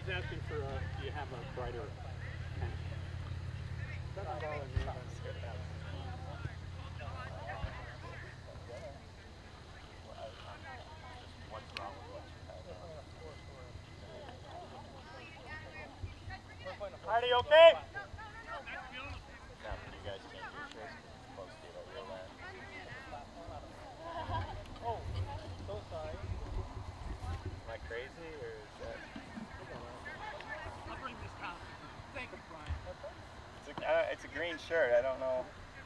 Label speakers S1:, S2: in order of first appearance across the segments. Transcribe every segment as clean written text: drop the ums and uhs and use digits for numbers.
S1: asking for, do you have a brighter pen? That's not all I need.
S2: Artie, okay?
S3: Now, can you guys change your shirts? It's supposed to be like real loud.
S2: Oh, so sorry.
S3: Am I crazy or is that?
S1: I'll bring this down. Thank you, Brian.
S3: It's a green shirt. I don't know.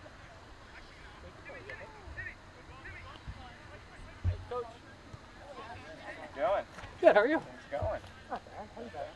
S2: Hey, Coach.
S3: How's it going?
S1: Good, how are you?
S3: How's it going?
S1: Not bad. How you doing?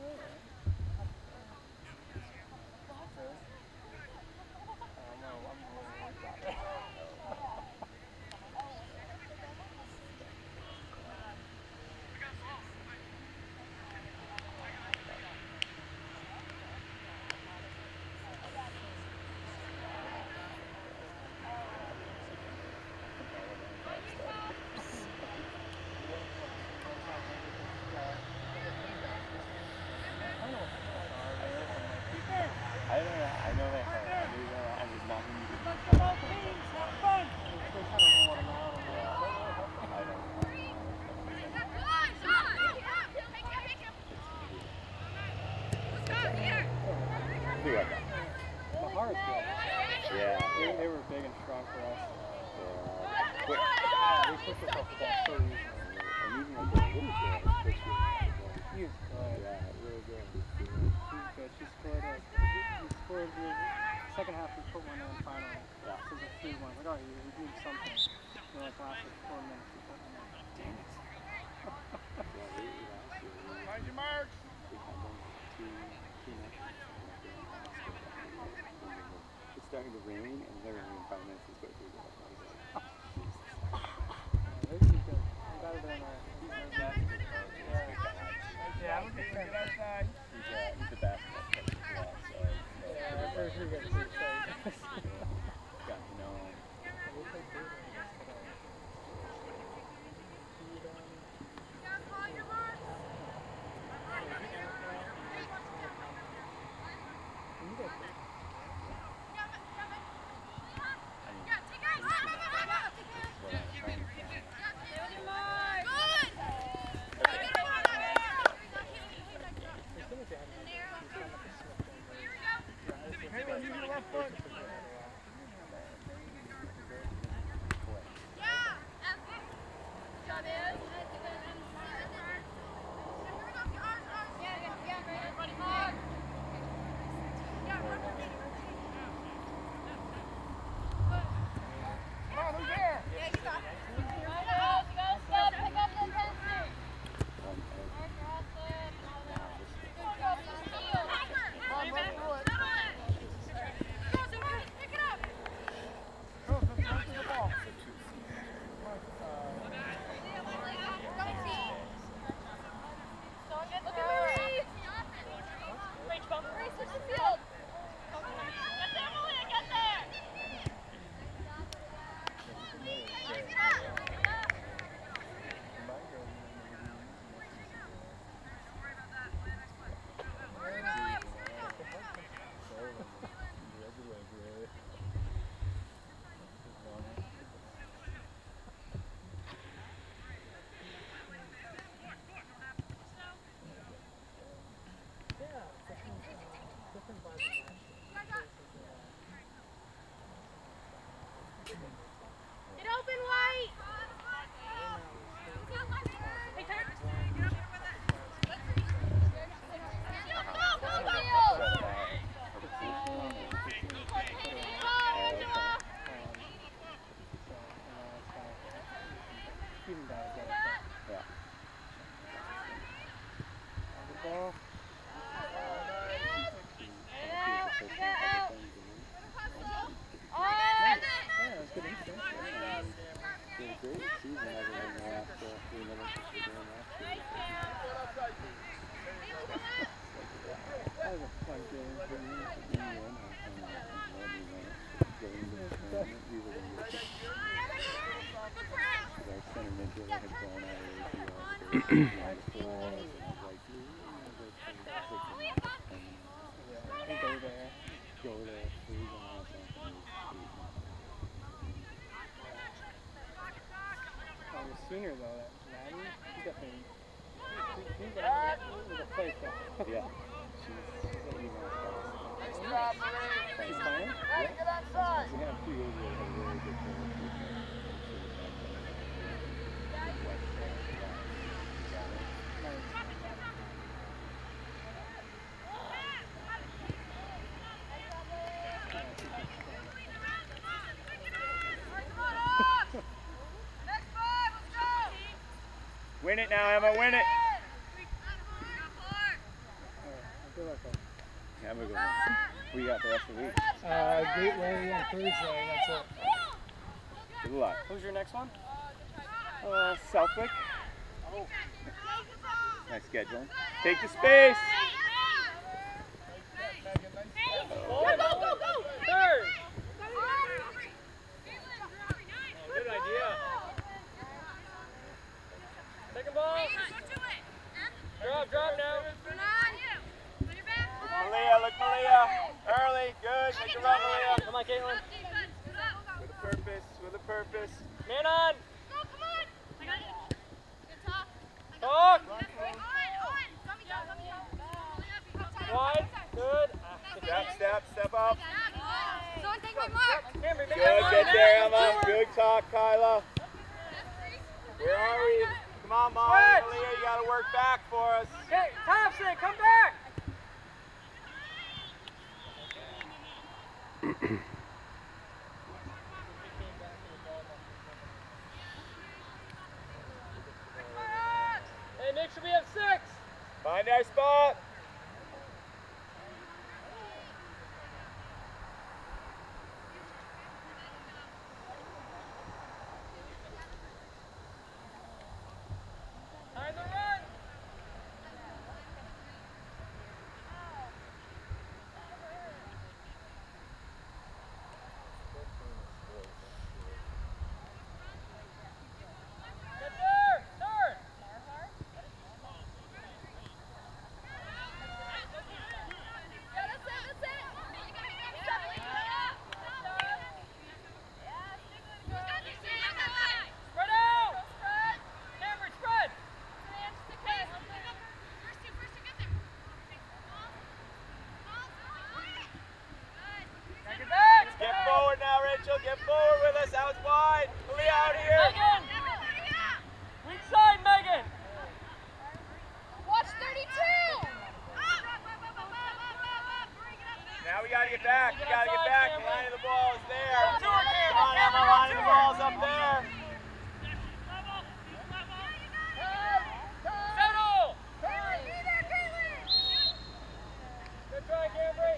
S3: I know they have. I was not going to do that.
S2: Have fun.
S3: Yeah.
S1: They were big and strong for us.
S3: Quick.
S1: They pushed us off the ball so easily.
S3: And even like the little girl this year.
S1: He was good.
S3: Yeah, really good.
S1: She was good. She scored he scored the second half. We put one in finally.
S3: Yeah.
S1: So it was a 3-1. Like, all right, we're doing something. And like last 4 minutes, we put one in.
S3: Dang it.
S2: Find your marks.
S3: It's starting to rain and literally in 5 minutes it's going to go.
S1: This is good. We got it in there.
S2: Yeah, I'm going to get outside.
S3: He's the basketball coach as well, so
S1: Yeah, for sure get too excited.
S3: got to know him.
S1: We'll play David against today.
S4: Get open, White! Hey, turn!
S1: Even guys get it.
S3: Yeah.
S1: The ball. Yeah, it's good instinct.
S3: It's been a great season other than the last 3 minutes that we're doing last year.
S1: That was a fun game for me. Faith, yeah.
S3: Yeah. She's at UMass.
S2: Nice job, Marie.
S1: She's playing?
S2: Hey, get outside.
S3: We had 2 years ago, we had a really good player.
S2: Win it now, Emma, win it.
S1: Good luck, though.
S3: Yeah, I'm a good one. What do you got the rest of the week?
S1: Gateway on Thursday, that's it.
S3: Good luck.
S1: Who's your next one?
S3: Southwick. Nice scheduling. Take the space.
S4: Go, go, go!
S2: Third. Good idea. Second ball. Drop now. Malia, look Malia. Early, good. Make a run, Malia. Come on, Caitlin. With a purpose. Man on. Talk. Wide, good. Step up. Good, get there, Emma. Good talk, Kyla. Where are we? Come on, Molly. Malia, you gotta work back for us. Hey, Thompson, come back. Hey, make sure we have 6. Find our spot. Time to run. Get there. Start. Spread out. Cameron, spread. Get back. Get forward now, Rachel. Get forward with us. That was wide. Malia out here. Megan. Weak side, Megan.
S4: Watch 32!
S2: Now we gotta get back. We gotta get back. The line of the ball is there. Come on, Emma. The line of the ball's up there. Settle. Good try, Camry.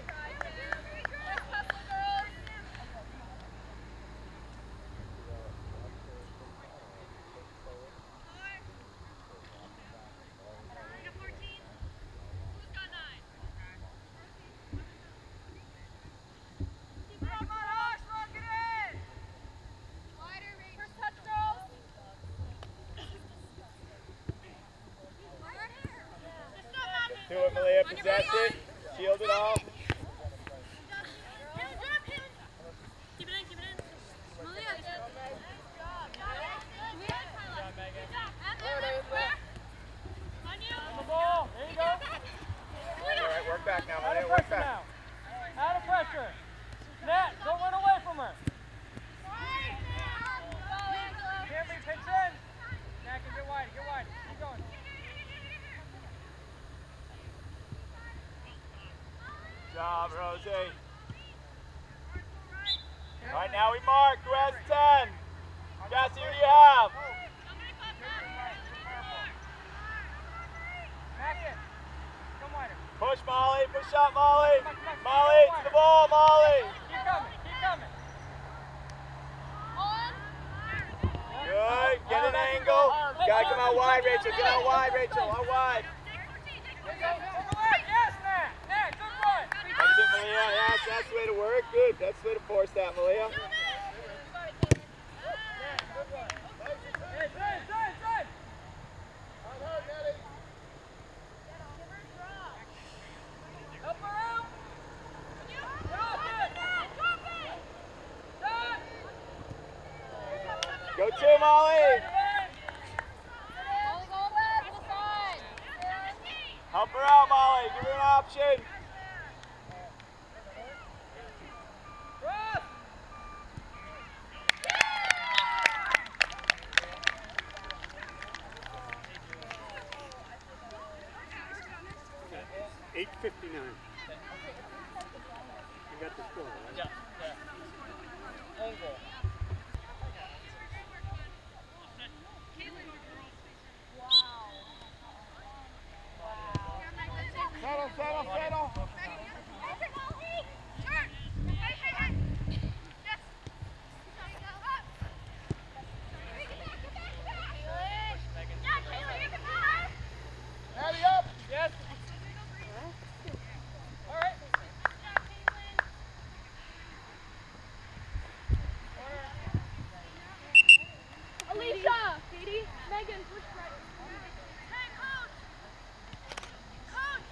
S2: Do it, Malia. Possess it. Shield it off.
S4: Keep it in. Malia,
S2: On the ball. There you go. All right, work back now, Malia. Work back. Out of pressure. Nat, don't run away from her. Camry, pitch in. Nat, get wide. Keep going. Good job, Rosie. Right now we mark. Who has 10? Cassie, who do you have? Push, Molly. Push up, Molly. Molly, to the ball, Molly. Keep coming. Good. Get an angle. Gotta come out wide, Rachel. Get out wide, Rachel. Out wide. Yes, Nat. Good run. That's it, Malia. Yes, that's the way to work. Good. That's the way to force that, Malia. Help her out. Go to Molly. Help her out. option. Cross.
S1: 8:59. You got the score, right?
S5: Yeah, yeah. Own goal.
S2: Settle, settle, settle. Maddie up.
S5: Yes. All right.
S4: Alicia! Katie! Megan, push right. Hey, coach! Coach!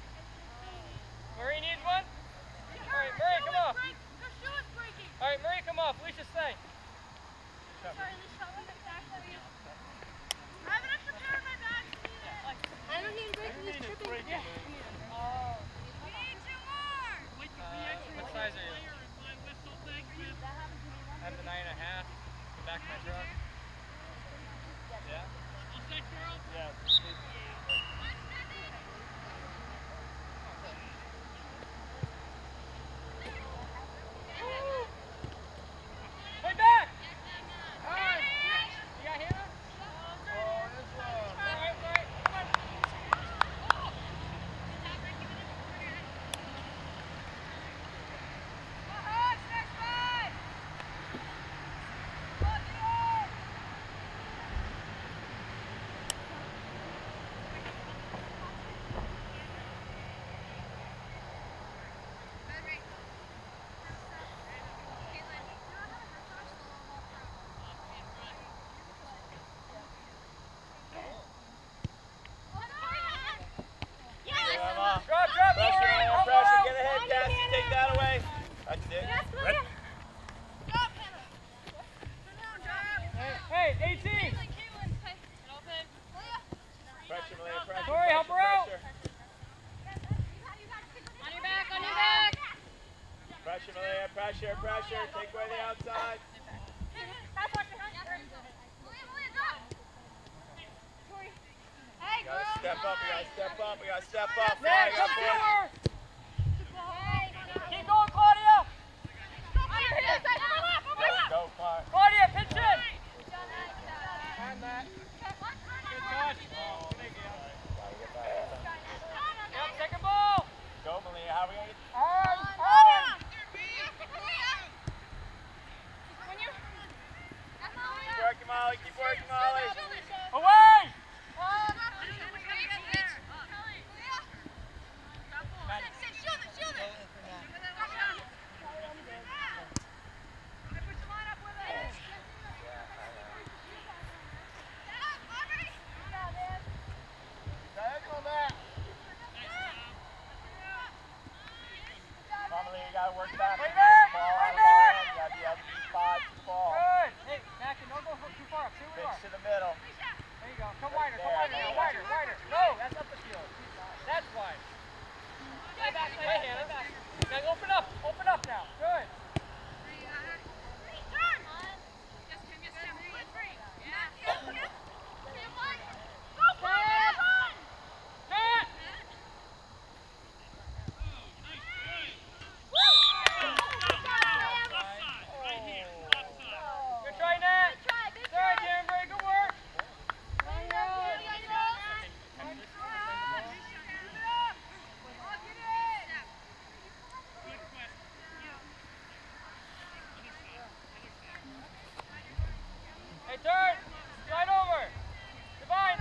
S5: Marie needs one? All right, Marie, come off.
S4: Her shoe is breaking!
S5: All right, Marie, come off. Alicia, stay.
S4: Sorry, Alicia, I'll get back for you. I have an extra pair in my bag. I don't need to break this tripping. Yeah. Oh. We need two more!
S5: What size are you? I have the 9.5. The back of my truck. Yeah. Yeah. Hey, back! All right. You got Hannah? All right, all right. Come on. Drop, drop,
S2: Pressure,
S5: Lori.
S2: man,
S5: Up
S2: pressure.
S5: low.
S2: Get ahead, Cassie. Take that away. That's it.
S5: Hey, 18.
S2: Pressure, Malia, pressure.
S5: Tori, help her out.
S2: Pressure.
S4: On your back, on your back!
S2: Pressure, Malia, pressure, pressure. Take away the outside.
S4: Hey,
S2: We gotta step up, we gotta step up, we gotta step up.
S5: Next,
S2: Fly,
S5: up to
S2: up,
S5: her. Keep going, Claudia.
S2: Go, fly.
S5: Claudia, pitch in.
S1: And that.
S5: Good touch.
S2: Gotta get back.
S5: Yep, second ball.
S2: Go, Malia. How are we gonna get?
S5: On.
S2: Keep working, Molly. Keep working, Molly.
S5: Away.
S2: Diagonal that. Come on, Malia. You gotta work back.
S5: Right
S2: Ball
S5: there.
S2: out
S5: Right
S2: of
S5: there.
S2: bounds. You gotta be able to be 5 to ball.
S5: Good. Hey, Mackin, don't go too far up. See where you
S2: Pitch
S5: are.
S2: to the middle.
S5: There you go. Come wider. Come wider now. Wider. Wider. No, that's up the field. That's wide. Play back. Play Hannah. Now open up. Open up now. Good. Matt. Good try, Nat. Sorry, Danbury. Good work. Hey, turn. Slide over. Divine.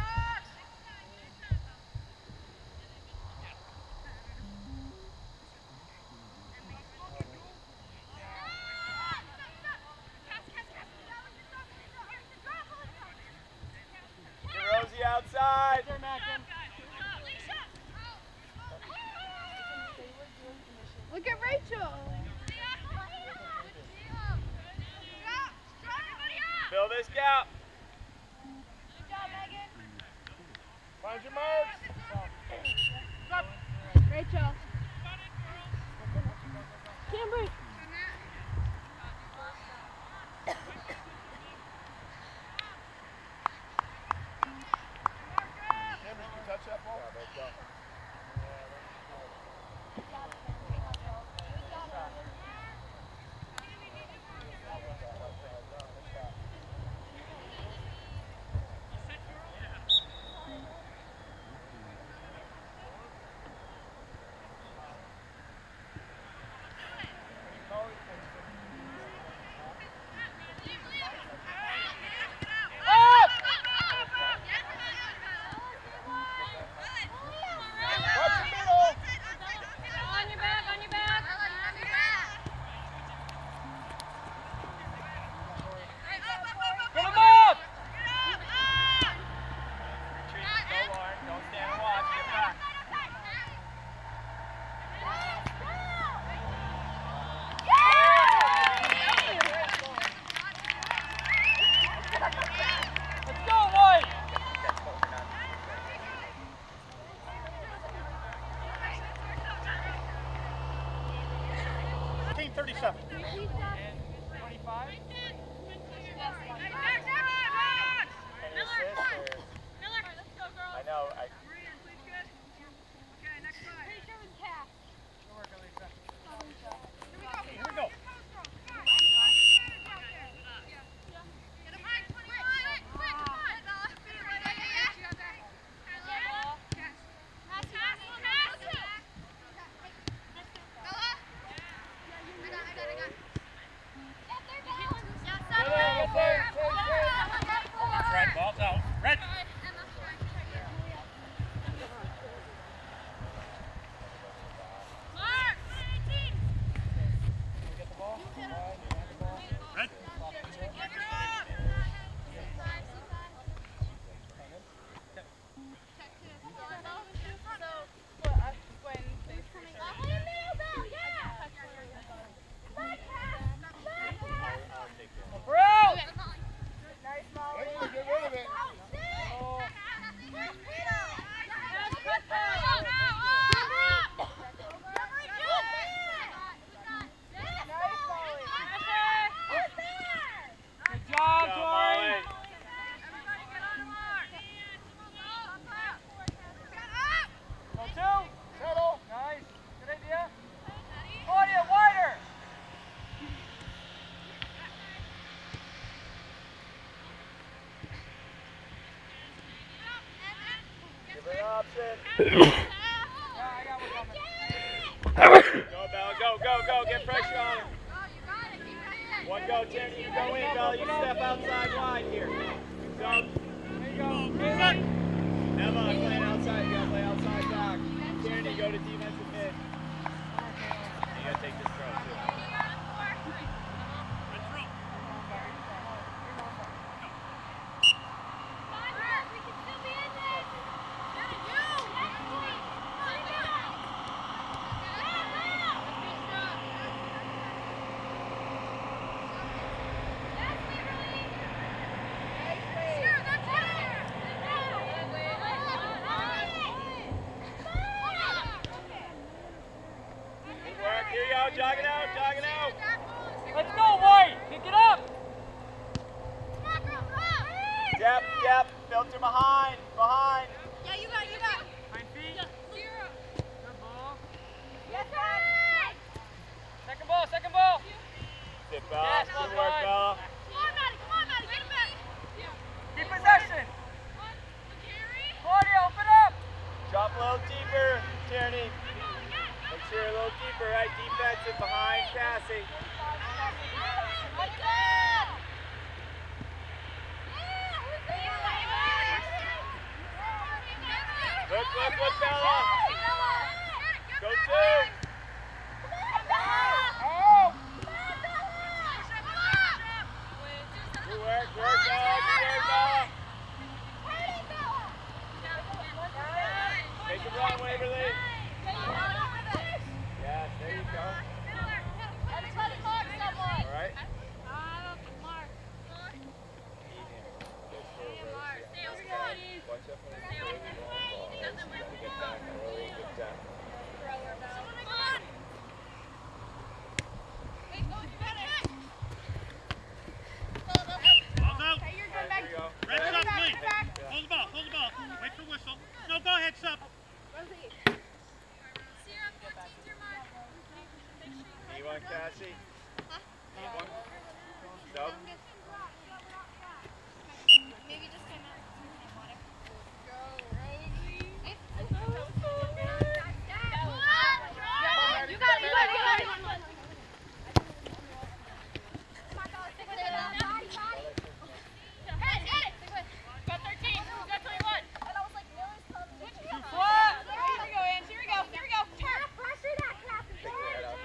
S2: Rosie outside.
S5: There, Mackin.
S4: Look at Rachel.
S2: Fill this gap.
S4: Good job, Megan.
S2: Find your marks.
S4: Rachel, Joe. Cambridge.
S2: Touch that ball? Go, Bella, go, get pressure on him. One go, Tierney, you go in, Bella, you step outside wide here. Go. There you go. Emma, I'm playing outside, you gotta play outside back. Tierney, go to defensive mid. You gotta take this throw, too. Jog it out.
S5: Let's go, White. Pick it up.
S2: Depth, filter behind.
S4: Yeah, you got it.
S5: 9 feet.
S4: Yeah. 0.
S5: Good ball.
S4: Yes, sir.
S5: Second ball.
S2: Sit back.
S5: Yes,
S2: Good
S5: well
S2: work,
S5: done.
S2: Bella.
S4: Come on, Maddie, get him back.
S5: Keep possession. Claudia, open up.
S2: Drop a little deeper, Tierney. Make sure a little deeper, right? Defensive behind Cassie. Look, Bella. Go two.
S5: Oh.
S2: Good work, Bella. Make it run, Waverly. Yes, there you go. All right. Watch out for the ball. You gotta get back early. Good job.
S5: No, go ahead, sub.
S4: Sierra, 14's your mark.
S2: Need one, Cassie? Need one? Sub?
S4: Maybe just come out. You got it. Got 13. Got 21. And I was like, Miller's coming. Here we go, Ange. Here we go. Turn. Pressure that clap. Get it up.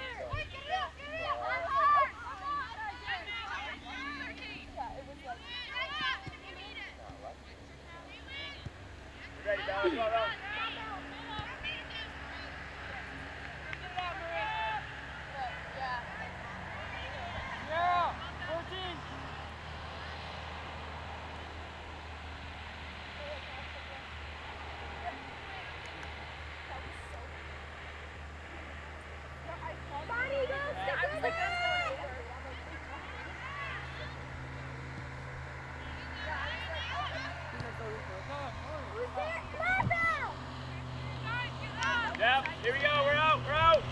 S2: You ready, Bella? Go, go.
S5: Yeah, 14.
S2: Yep, here we go, we're out, we're out.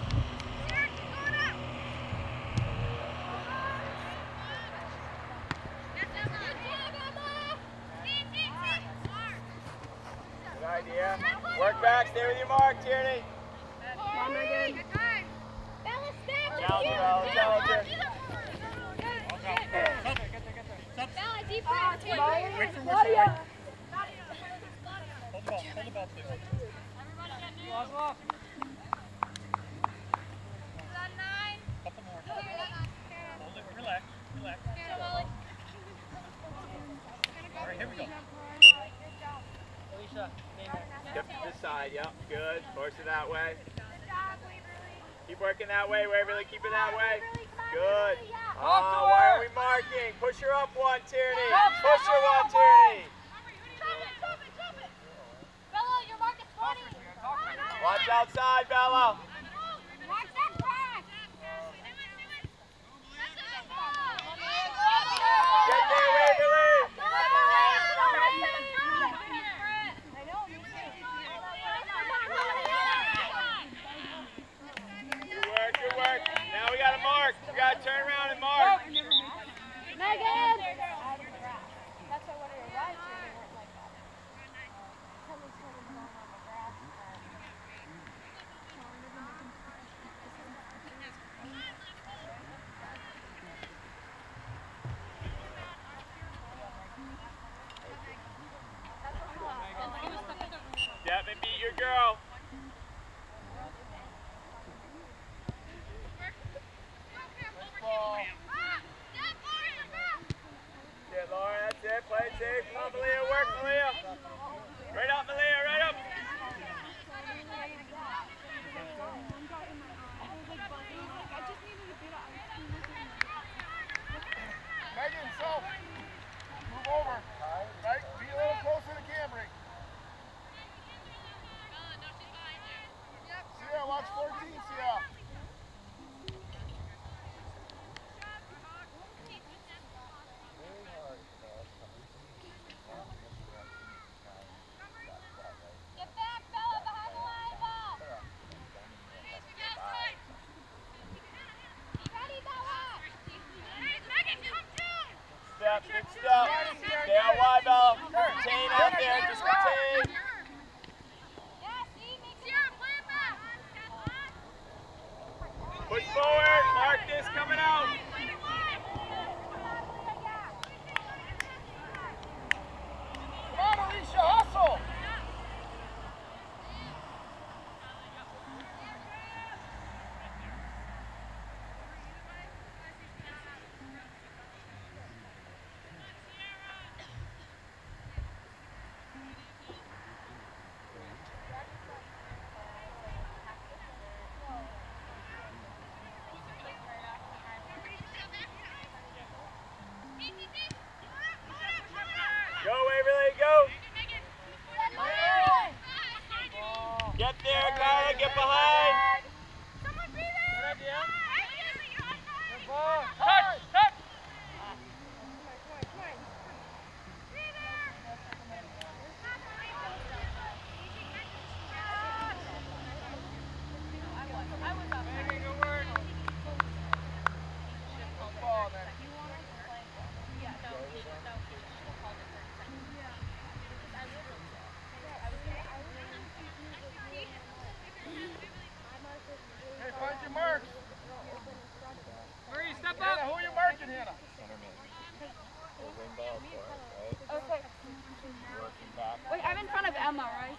S2: Good idea. Work back, stay with your mark, Tierney. Challenge, Bella, challenge.
S4: Deep breath.
S5: Wait for Marcia. Hold the ball, please. Lost. Couple more. Hold it, relax. All right, here we go. Alicia,
S2: Step to the side, yep, good. Force it that way. Keep working that way, Waverly, keep it that way. Good. Why are we marking? Push her up one, Tierney. Push her one, Tierney.
S4: Bella, your mark is 20.
S2: Watch outside, Bella.
S4: Watch that crack.
S2: Get there, Waverly. Good work. Now we got to mark. We got to turn around and mark.
S4: Megan! That's why one of your rides really weren't like that. Someone's turning the ball on the grass.
S2: Step and beat your girl. Yeah, Laura, that's it. Play it safe. Come on, Malia. Work, Malia. Right up, Malia. Right up.
S6: Megan, so move over. Right? Be a little closer to Camry. Sierra, watch 14, Sierra.
S4: about, right?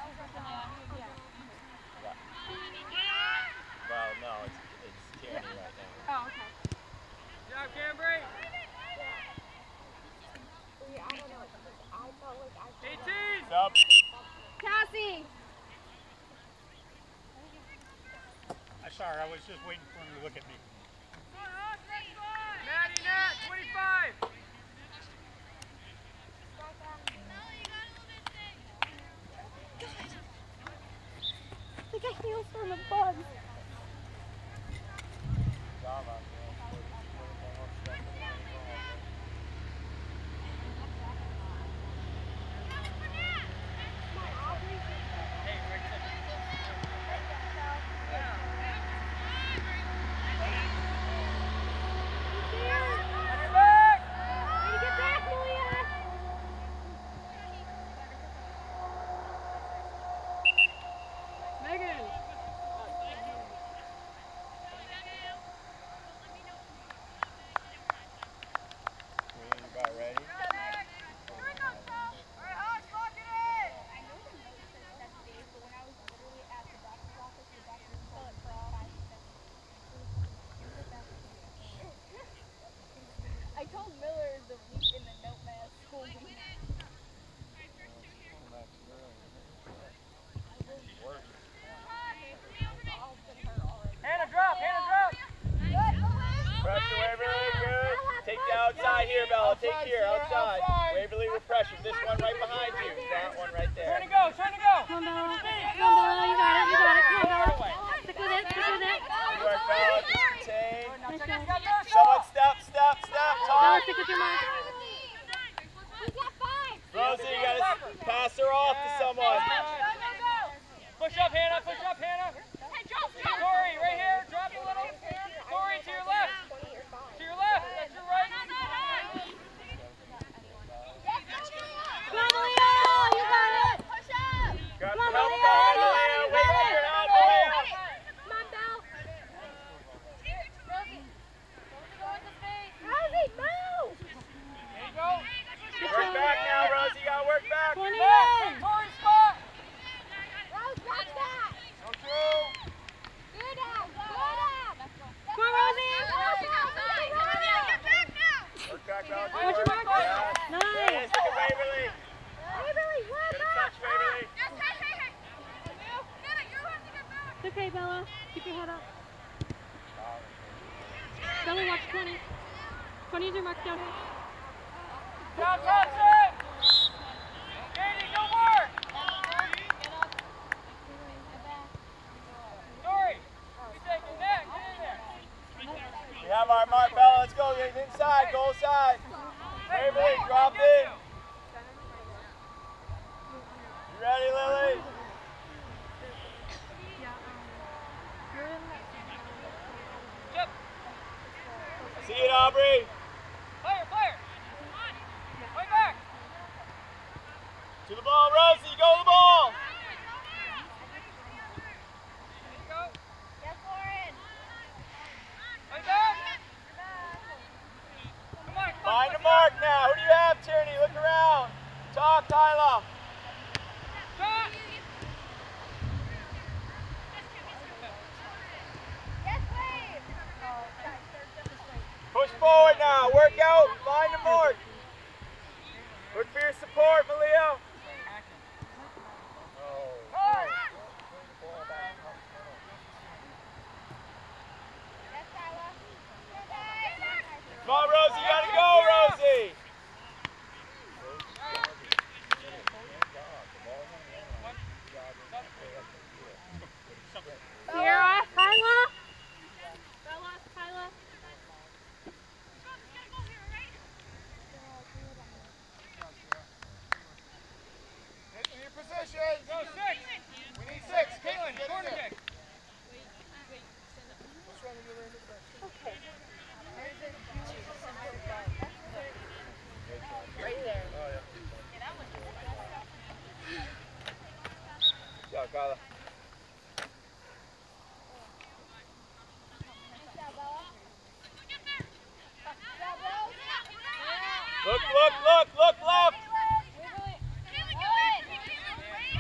S2: Well, no, it's Tierney right now.
S4: Oh, okay.
S5: Good job, Cambry.
S2: Stop.
S4: Cassie!
S7: I'm sorry, I was just waiting for him to look at me.
S5: Maddie Nat, 25.
S4: I think I healed from a bug.
S2: About ready?
S4: I told Miller the week in the note man school week.
S5: Hannah, drop, Hannah, drop.
S2: Pressure, Waverly, good. Take the outside here, Bella. Take here, outside. Waverly with pressure. This one right behind you. That one right there.
S5: Turn to go, turn to go.
S4: Come on, Bella. Come on, Bella. You got it. You got it. Come on, Bella. Stick with it. Stick with it.
S2: Good work, Bella. Just contain.
S4: Nice job.
S2: Someone step.
S4: Bella,
S2: Talk.
S4: stick with your mark.
S2: Rosie, you gotta pass her off to someone.
S5: Push up, Hannah, push up, Hannah. Tori, right here, drop a little. Tori, to your left. To your left, that's your right.
S4: Come on, Leo. You got it. Push up.
S2: Got
S4: Come on,
S2: help
S4: Leo.
S2: behind
S4: You
S2: Leo.
S4: got
S2: Wait,
S4: it.
S2: you're out, Leo.
S4: Come on, Belle. Rosie, move.
S5: There you go.
S2: Work back now, Rosie. You gotta work back.
S4: 20
S5: Back,
S4: in.
S5: Tori's spot.
S4: Rose, watch that.
S6: Go through.
S4: Good up. Good up. Come on, Rosie.
S2: Work back, Rosie.
S4: Watch your mark.
S2: Yeah.
S4: Nice.
S2: Yes, look at Waverly.
S4: Waverly, work
S2: Get a touch,
S4: up.
S2: Waverly.
S4: It's okay, Bella. Keep your head up. Bella, watch 20. 20 is your mark down here.
S5: Down, Thompson. Katie, go more. Tori, you take it next. Get in there.
S2: We have our mark, Bella. Let's go. Get inside. Goal side. Waverly, drop in. You ready, Lily?
S5: Yep.
S2: See it, Aubrey.
S5: Player. Way back.
S2: To the ball, Rosie. Go to the ball.
S5: Go.
S4: Yes, Lauren.
S5: Way back. Come on.
S2: Find a mark now. Who do you have, Tierney? Look around. Talk, Tyler.
S5: Shot.
S4: Yes, Wade.
S2: Push forward now. Work out. Find a mark. Look for your support, Malia.
S4: Yes, Tyler.
S2: Come on, Rosie. You gotta go, Rosie.
S4: Sierra, Kyla. Bella, Kyla.
S6: Get in your position.
S5: Go 6.
S6: We need 6.
S5: Caitlin,
S6: Get in
S5: corner
S6: there.
S5: kick.
S6: What's wrong with your random back?
S2: Go, Kyla. Look left.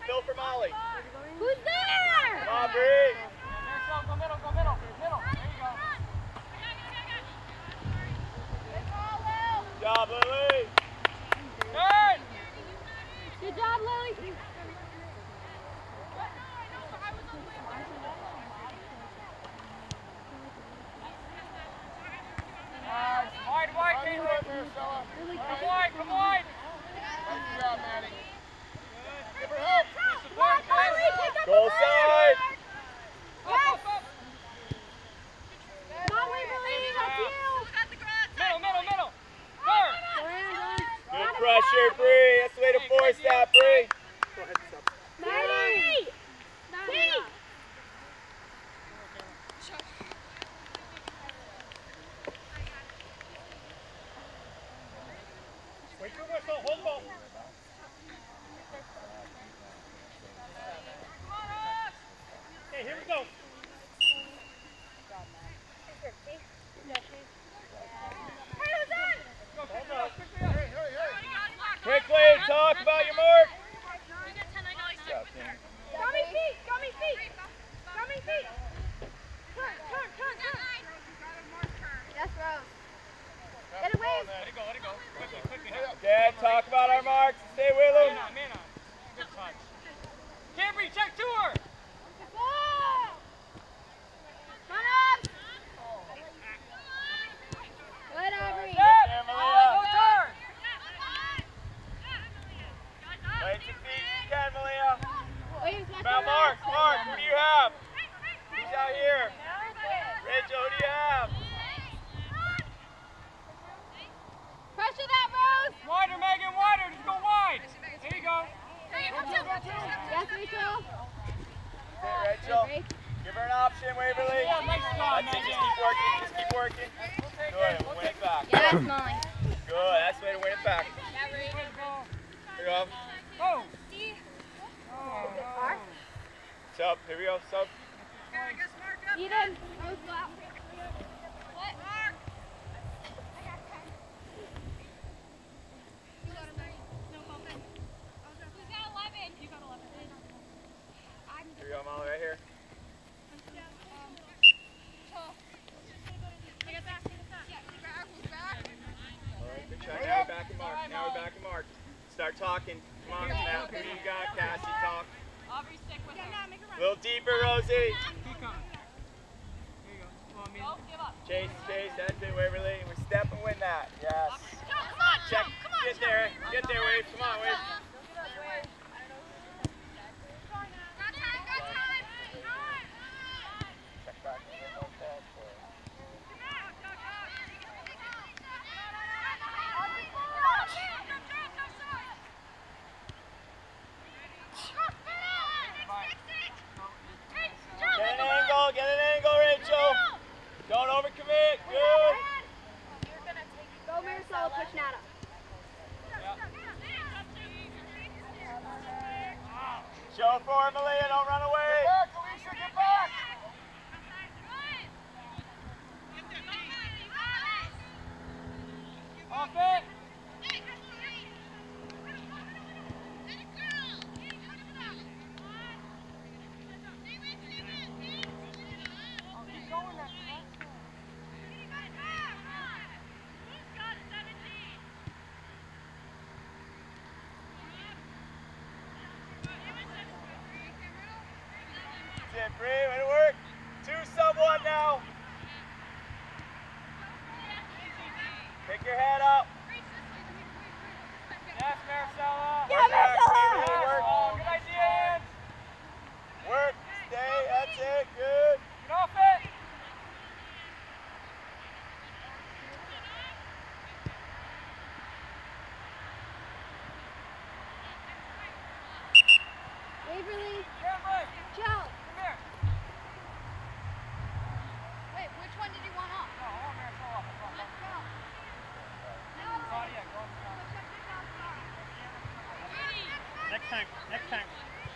S2: Fill for Molly.
S4: Who's there?
S2: Come on, Bree.
S5: Go middle, go middle. Middle. There you go.
S2: Good job, Lily.
S5: Good.
S4: Good job, Lily.
S5: Wide, wide, Caitlin. Come wide, come wide.
S6: Nice job, Maddie. Give her help.
S5: Support, guys.
S2: Goal side.
S5: Up, up.
S4: Not Waverly, that's you.
S5: Middle, middle, middle. Third.
S2: Good pressure, Bree. That's the way to force that, Bree.
S1: Go ahead, sub.
S4: Maddie. Maddie.
S7: Wait your whistle, hold the ball. Okay, here we go.
S2: Quickly, talk about your mark.
S4: Dummy feet, dummy feet. Dummy feet. Turn. Yes, Rose. Get away.
S5: Let it go, let it go. Quickly, quickly.
S2: Dad, talk about our marks. Stay with them.
S5: Man on. Good touch. Cambry, check to her.
S4: Come up. Good, Aubrey.
S2: There, Malia.
S5: Go turn.
S2: Wait to feet if you can, Malia.
S4: Williams, watch
S2: About
S4: your
S2: Mark.
S4: back.
S2: Mark, who do you have? Who's out here? Rachel, who do you have?
S4: Pressure that, Rose.
S5: Wider, Megan, wider. Just go wide. There you go.
S4: Yes, Rachel.
S2: Okay, Rachel. Give her an option, Waverly.
S5: Yeah, nice job,
S2: That's it.
S5: Megan.
S2: Just keep working. Just keep working. Good. We'll win it back.
S4: Yeah, that's mine.
S2: Good. That's the way to win it back.
S5: Way to go.
S2: Here we go.
S5: Go.
S2: Sub. Here we go. Sub.
S4: Eden. Rose, go out.
S2: Here we go, Molly, right here. All right, good check. Now we're back in mark. Now we're back in mark. Start talking. Come on, Matt. Who do you got, Cassie? Talk.
S5: Aubrey, stick with him.
S2: A little deeper, Rosie.
S5: Keep coming. There you go. Come on, man.
S4: Give up.
S2: Chase, that's it, Waverly. We step and win that. Yes.
S4: Come on.
S2: Check. Get there. Get there, Wade. Come on, Wade. Check back. No fault for it. Get an angle, Rachel. Don't overcommit. Good.
S4: Go, Marisol, push Nata.
S2: Show for her, Malia. Don't run away.
S6: Get back, Alicia, get back.
S5: Off it.
S2: That's it, Bree. Way to work. 2 sub 1 now. Pick your head up.
S5: Yes, Maricela.
S2: Work back, Bree. Way to
S5: Yes.
S2: work.
S5: Oh, good idea, Ann.
S2: Work. Stay. That's it. Good.
S5: Get off it.
S4: Waverly.
S5: Cambry,
S4: Joe.
S5: come here.
S4: Wait, which one did you want off?
S5: No, I want Maricela off. Come on, come on. Claudia, go off the ground.
S7: Next time, next time.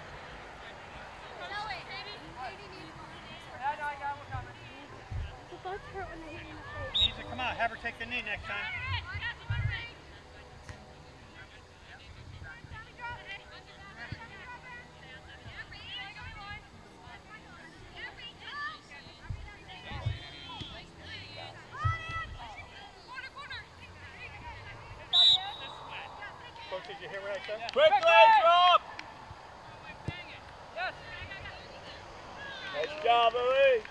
S5: Yeah, no, I got one coming.
S4: The butts hurt when they hit in the face.
S7: Needs to come out. Have her take the knee next time. did you hear what I said?
S2: Quickly, drop!
S5: Yes.
S2: Nice job, Louis.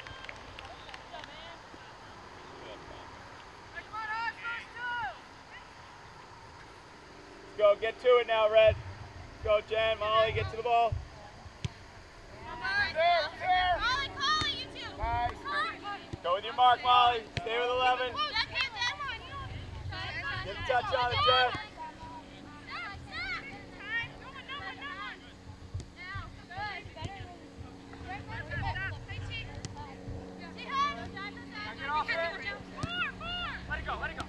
S2: Let's go, get to it now, Red. Let's go, Jen, Molly, get to the ball.
S6: Nice.
S2: Go with your mark, Molly. Stay with 11. Get a touch on it, Jen.
S5: Let it go, let it go.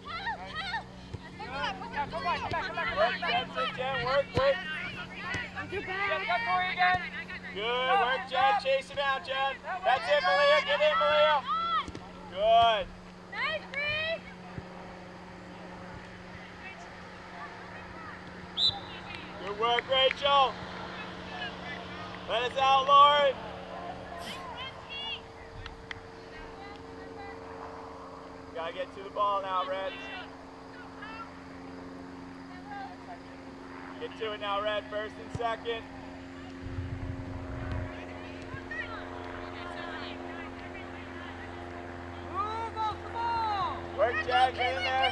S4: Yeah,
S5: come back, come back, come back.
S2: Work, that's it, Jen. Work, work.
S5: Yeah, got Tori again.
S2: Good work, Jen. Chase it down, Jen. That's it, Malia. Get in, Malia. Good.
S4: Nice, Bree.
S2: Good work, Rachel. Let us out, Lauren. Gotta get to the ball now, Red. Get to it now, Red. First and second.
S5: Move off the ball.
S2: Work, Jen. Get in there.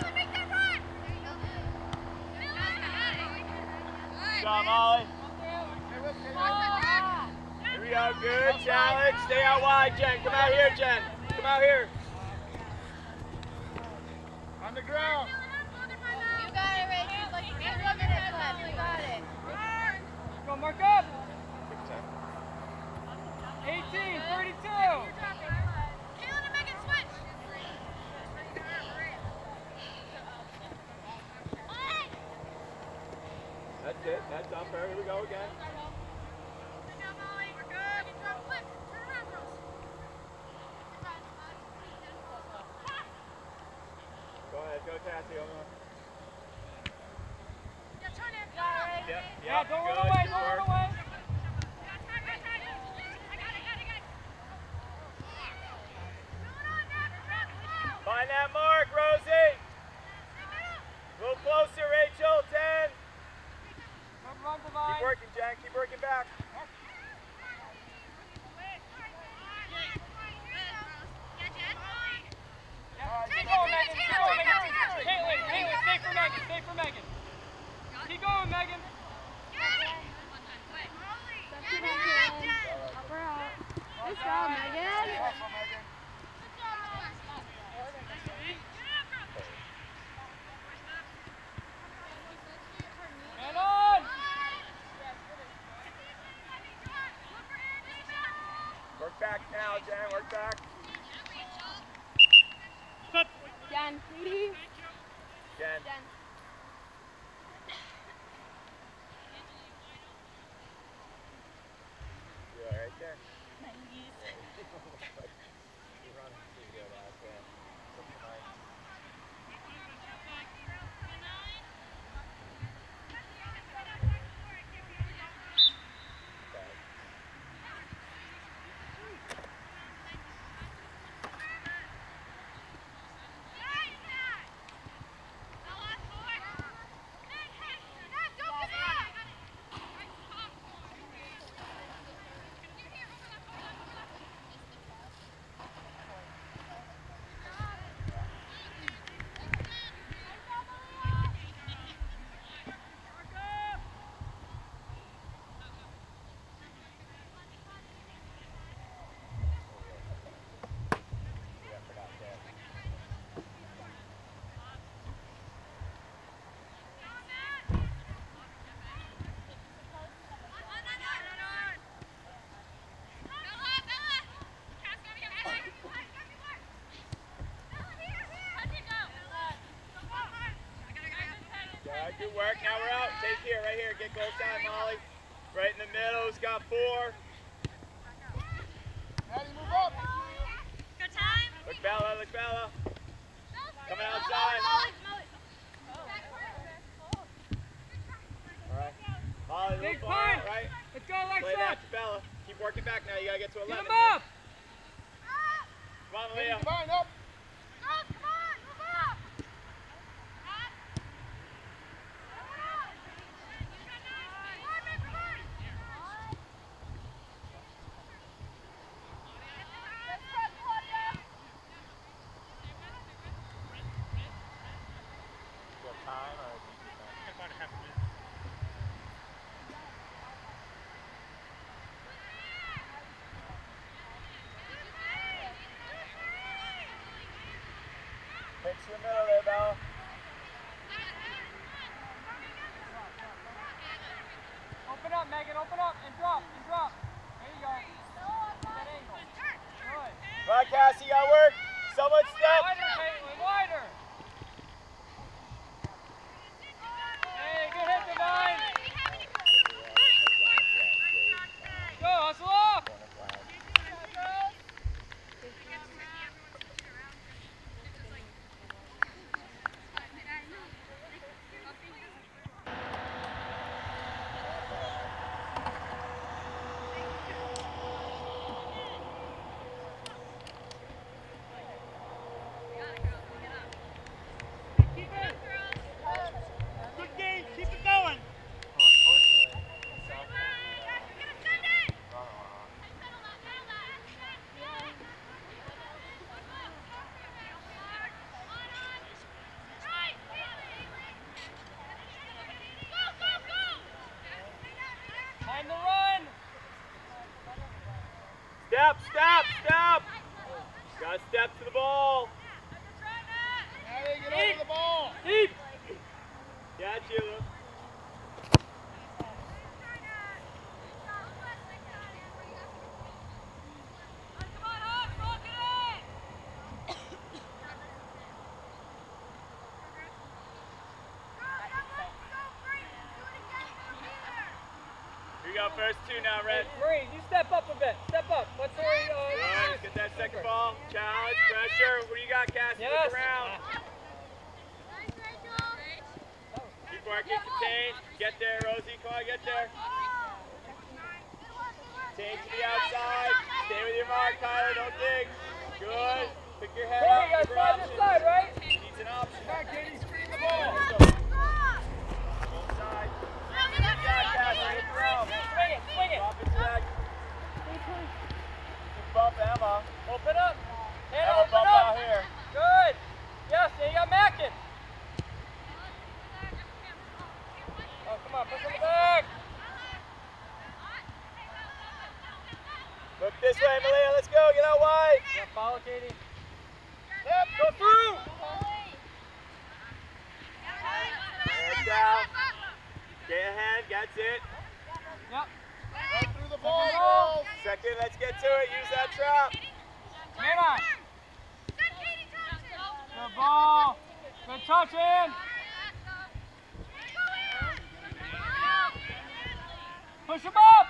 S2: Good job, Molly. Here we go. Good challenge. Stay out wide, Jen. Come out here, Jen. Come out here.
S6: On the ground.
S4: You got it, Rachel. Like 2 minutes left. You got it.
S5: Go, mark up. 18, 32.
S4: Kaylin and Megan switch.
S2: That's it. That's up there. Here we go again.
S4: Good job, Molly. We're good. Flip. Turn around, girls.
S2: Go ahead. Go, Tassie. Hold on.
S4: Yeah, turn it.
S2: Yep.
S5: Yeah, don't
S2: Good.
S5: run away,
S2: Good
S5: don't run
S2: work.
S5: away.
S2: Find that mark, Rosie. A little closer, Rachel. 10.
S5: Run, Divine.
S2: Keep working, Jen. Keep working back.
S5: Keep going, Megan. Keep going, Megan. Caitlin, stay for Megan. Stay for Megan. Keep going, Megan.
S4: Good job, Megan.
S6: Hustle, Megan.
S5: Man on.
S2: Work back now, Jen. Work back.
S4: Jen, please.
S2: Jen. You all right there? You're running pretty good out there. Good work. Now we're out. Take here, right here. Get goal side, Molly. Right in the middle. Who's got 4?
S6: Maddie, move up.
S4: Good time.
S2: Look, Bella. Look, Bella. Coming outside. All right. Molly,
S5: Big
S2: little far
S5: punch.
S2: out, right?
S5: Let's go, Alexa.
S2: Play that to Bella. Keep working back now. You got to get to 11.
S5: Get him
S2: here.
S5: up.
S2: Come on, Malia.
S6: Divine up.
S4: Girls, come on, move up.
S2: Get to the middle there, Bella.
S5: Open up, Megan, open up, and drop, and drop. There you go. That angle. Good.
S2: Right, Cassie, you got work. Someone step.
S5: Wider, Caitlin, wider. Hey, good hit, Divine. Go, hustle up.
S7: Good game. Keep it going.
S5: Time to run.
S2: Step, step, step. Got to step to the ball.
S6: Now they get over the ball.
S5: Deep.
S2: Yeah, Sheila. Here you go, first two now, Red.
S5: Marie, you step up a bit. Step up. Let's hurry.
S2: Good, get that second ball. Challenge, pressure. What do you got, Cassie?
S5: Yes.
S2: Look around. Keep working, contain. Get there, Rosie. Come on, get there. Contain to the outside. Stay with your mark, Tyler. Don't dig. Good. Pick your head
S5: Hey,
S2: up.
S5: you guys
S2: For
S5: find this
S2: options.
S5: side, right?
S2: Needs an option.
S6: Come on, Katie, screen the ball.
S2: Both sides. Good shot, Cassie. Look around.
S5: Swing it, swing it.
S2: Drop into that. Good bump, Emma.
S5: Open up. Hannah,
S2: Emma,
S5: open
S2: bump
S5: up.
S2: out here.
S5: Good. Yes, there you got Mackin. Oh, come on, push on the back.
S2: Look this way, Malia. Let's go. Get out wide.
S5: Yeah, follow, Katie.
S2: Step. Go through. Hands down. Get ahead. That's it.
S5: Yep.
S6: Right through the ball, girls.
S2: Second, let's get to it. Use that trap.
S5: Hannah. Good ball. Good touch in. Push him up.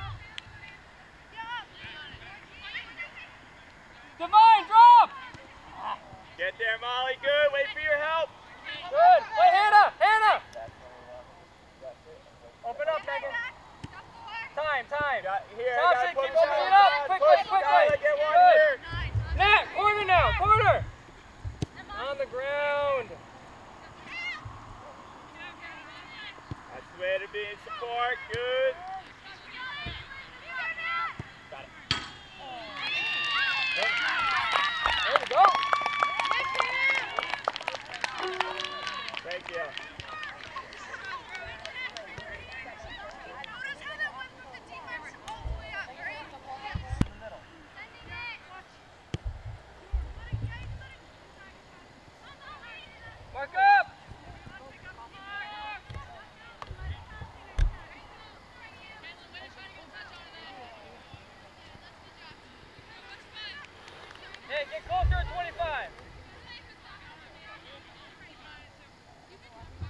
S5: Divine, drop.
S2: Get there, Molly. Good. Wait for your help.
S5: Good. Wait, Hannah. Hannah. Open up, Megan. Time.
S2: Here,
S5: Thompson,
S2: push
S5: keep opening it up. Quickly.
S2: Tyler, get one
S5: Good.
S2: here.
S5: Nat, corner now. Corner. On the ground.
S2: That's the way to be in support. Good. Got it.
S5: There we go.
S2: Thank you.
S5: Mark up. Hey, get closer to 25.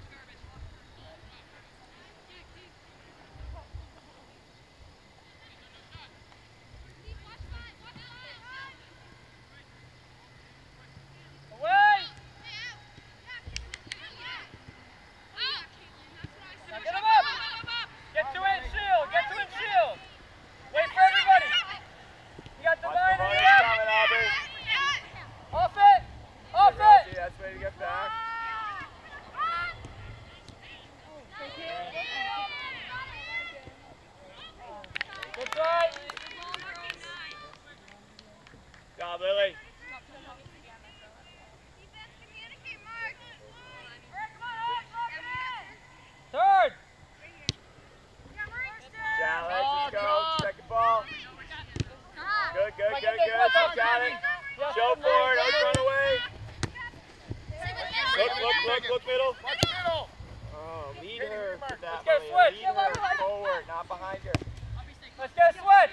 S2: not behind her.
S5: Let's get a switch.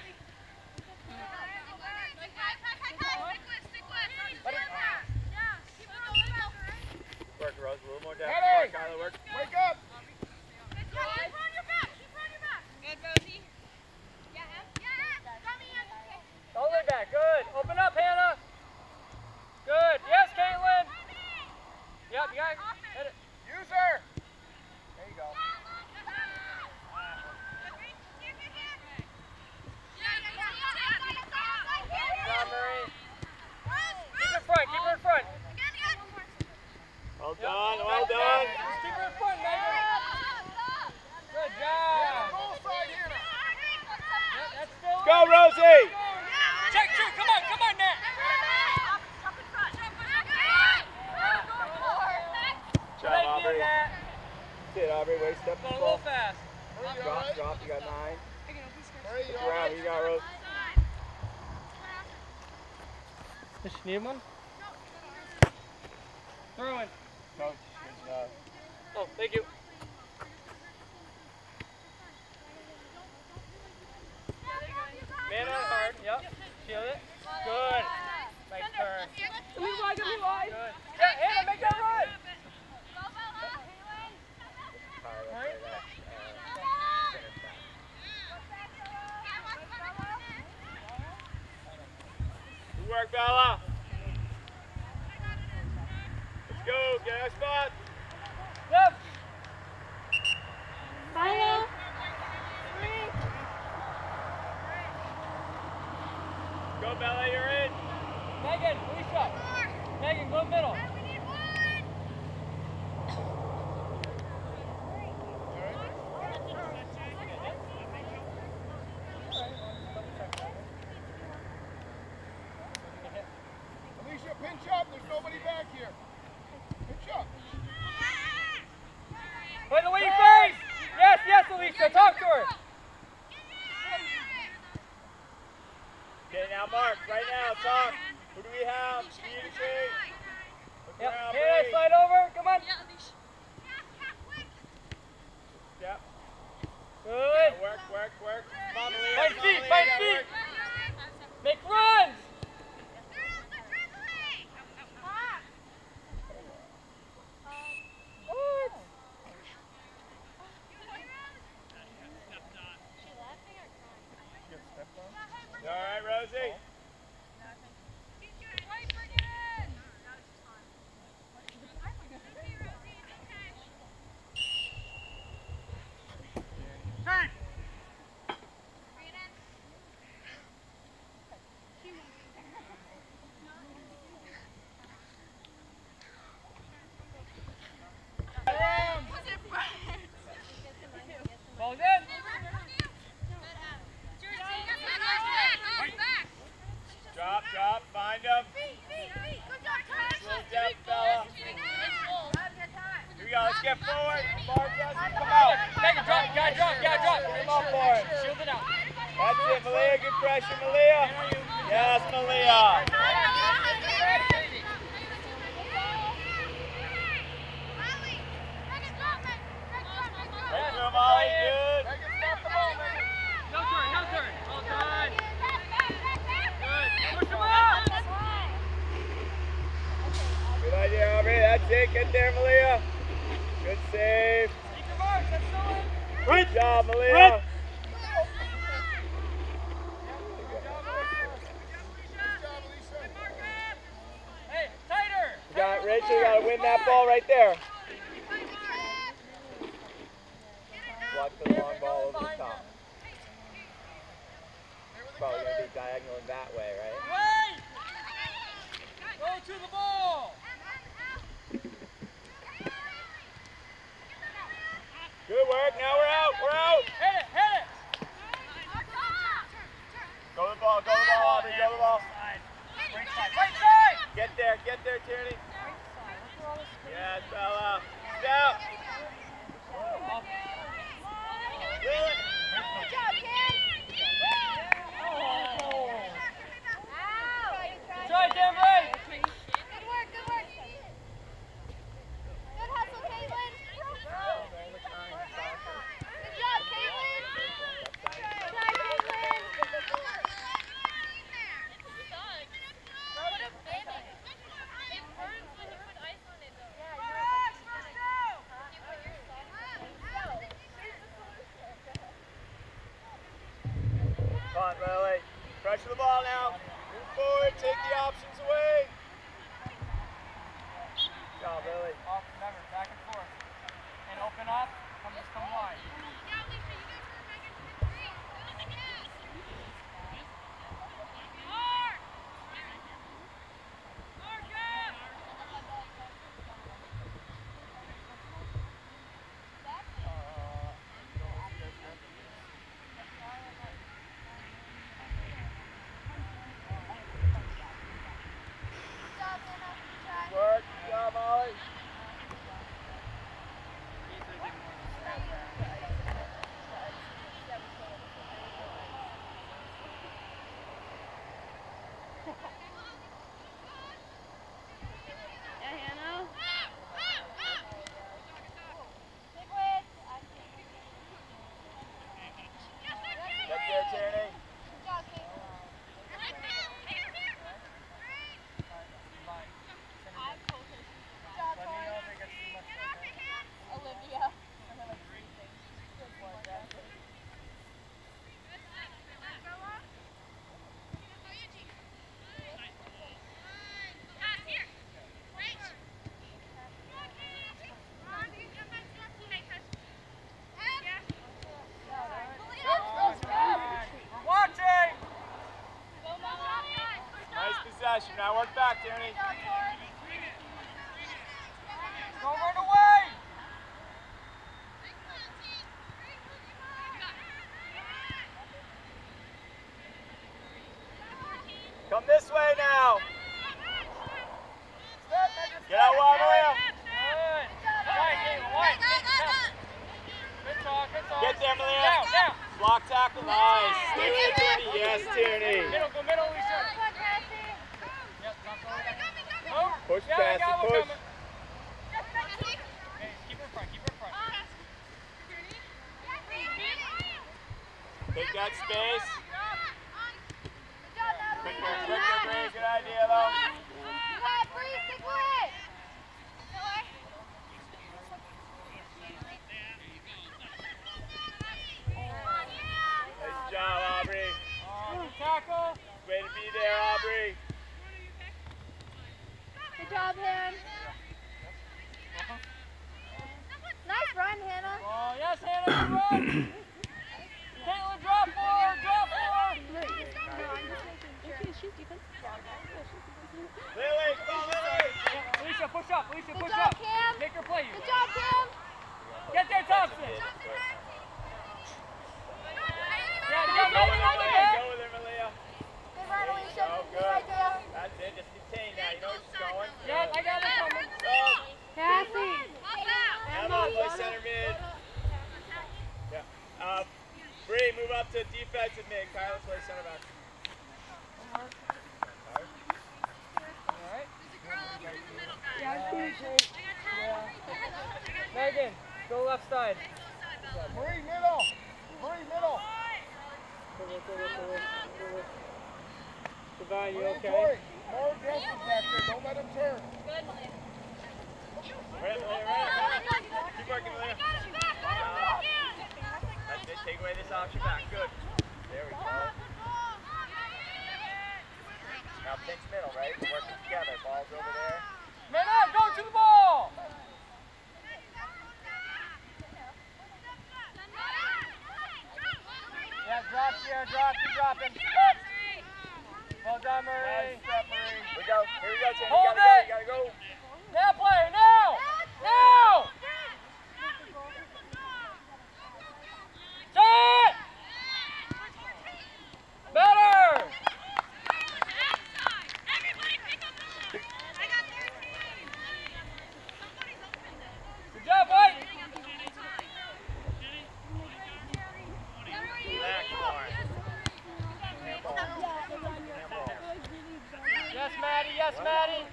S2: Work, Rose. A little more depth.
S6: Hey!
S2: Work, Kyla, work.
S6: Wake up!
S5: All the way back. Good. Open up, Hannah. Good. Yes, Caitlin. Yep, you got it. Hit it.
S6: Use her! There you go.
S5: Good job, Marie. Keep her in front. Keep her in front.
S2: Well done, well done.
S5: Just keep her in front, Megan. Good job.
S6: Goal side, Hannah!
S5: Yep, that's still
S2: Go, Rosie!
S5: Check, shoot. Come on, Nat.
S2: Good job,
S5: Good
S2: Aubrey.
S5: idea, Nat.
S2: That's it, Aubrey. Way to step
S5: Going
S2: the
S5: a little
S2: ball.
S5: fast.
S2: Drop, you got 9.
S6: Hey, you
S2: Look
S6: all
S2: around,
S6: right?
S2: you got Rose.
S5: Does she need one? Throw in.
S2: Coach, good job.
S5: Oh, thank you. Man on hard. Yep. Shield it. Good. Nice turn. Good. Yeah, Hannah, make that run. Right?
S2: Good work, Bella. Let's go, get our spot.
S5: Left.
S2: Go, Bella, you're in.
S5: Megan, Alicia. Megan, go middle.
S6: Alicia, pinch up. There's nobody back here. Pinch up.
S5: Play the way you face. Yes, Alicia. Talk to her.
S2: Okay, now Mark, right now, talk. Who do we have? Communicate. Look
S5: Yep.
S2: around,
S5: Hannah,
S2: Bree.
S5: slide over. Come on.
S2: Yep.
S5: Good.
S2: Work. Come on, Malia.
S5: Fight
S2: Come on,
S5: feet,
S2: Malia,
S5: fight
S2: you gotta
S5: feet.
S2: work.
S5: Make runs.
S2: You all right, Rosie?
S5: Ball's in.
S2: Drop, find him. Slow depth, Bella. Here we go, let's get forward. Mark, come out.
S5: Megan, drop. You gotta drop.
S2: Come on for it.
S5: Shield it out.
S2: That's it, Malia. Good pressure, Malia. Yes, Malia. Right through Molly, good.
S6: Megan, stop the ball, Megan.
S5: No turn. All done. Good. Push him up.
S2: Good idea, Aubrey. That's it. Get there, Malia. Good save.
S5: Keep your marks. That's still in.
S2: Good job, Malia.
S6: Good job, Alicia.
S5: Hey, tighter.
S2: You got Rachel, you got to win that ball right there. Block the long ball over the top. Probably going to be diagonal in that way, right?
S5: Wait. Go to the ball.
S2: Good work. Now we're out.
S5: Hit it.
S2: Go to the ball, Aubrey. Go to the ball.
S5: Right side.
S2: Get there, Tierney. Yes, Bella. Step. Really?
S5: Try, Denver.
S4: Good work. Good hustle, Caitlin.
S2: for the ball now. Move forward, take the options away. Good job, Lily.
S5: Remember, back and forth. And open up, come wide.
S2: Good job, Molly. Get there, Tierney.
S4: Olivia.
S5: We're watching!
S2: Nice possession. Now work back, Tierney.
S5: Don't run away!
S2: Come this way now. Get out, Maria.
S5: Good. Wide. Good talk.
S2: Get there, Malia.
S5: Now.
S2: Block tackle. Nice. Stay with it, Tierney. Yes, Tierney.
S5: Go middle, Lisa. Yep, oh.
S2: Push,
S5: Yeah,
S2: pass,
S5: I got one
S2: push.
S5: coming. Okay, keep her in front.
S2: Take that space. Quicker, Bree. Good idea, though. Nice job, Aubrey.
S5: Good tackle.
S2: Way to be there, Aubrey.
S4: Good job, Han. Nice run, Hannah.
S5: Oh, yes, Hannah, good run. Caitlin, drop forward.
S2: Lily, come on, Lily.
S5: Alicia, push up.
S4: Good job, Cam.
S5: Make her play you.
S4: Good job, Cam.
S5: Get there, Thompson. Yeah,
S2: Go with
S5: Malia.
S2: her, Malia.
S4: Good run, Alicia.
S2: Oh,
S4: Good
S2: good.
S4: idea.
S2: That's it. Just contain now. You know where she's going.
S5: Yeah, I got it coming.
S2: Go.
S4: Cassie.
S2: Emma, play center mid. Yeah. Bree, move up to defensive mid. Kyla, play center back.
S5: All right. Megan, go left side.
S6: Marie, middle.
S1: Devon, you
S6: Marie,
S1: okay?
S6: Corey, more aggressive back there. Don't let him turn.
S2: Right, Malia. Keep working, Malia. That's it. Take away this option back. Good. There we go. Now pinch middle, right? We're working together. Ball's over there.
S5: Man up, go to the ball. Yeah, drop, Sierra, drop. Keep dropping. Well done, Marie.
S2: Nice step, Marie. Here we go, Tim.
S5: Hold
S2: You gotta go.
S5: Now, player, now. Set. Better. Good job, White.
S2: Relax, Lauren.
S5: Yes, Maddie. Yes, Maddie.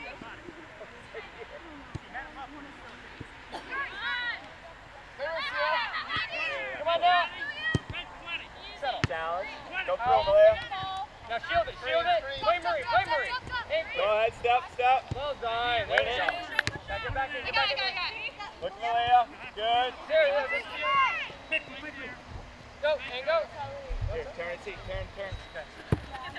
S5: Come on now. Settle.
S2: Challenge. Go through, Malia.
S5: Now shield it. Play Marie. Hey,
S2: Go ahead, step.
S5: well done.
S2: Win it.
S5: Now get back in.
S2: Look, Malia. Good.
S5: There, this is you. Go, and go.
S2: Here, turn.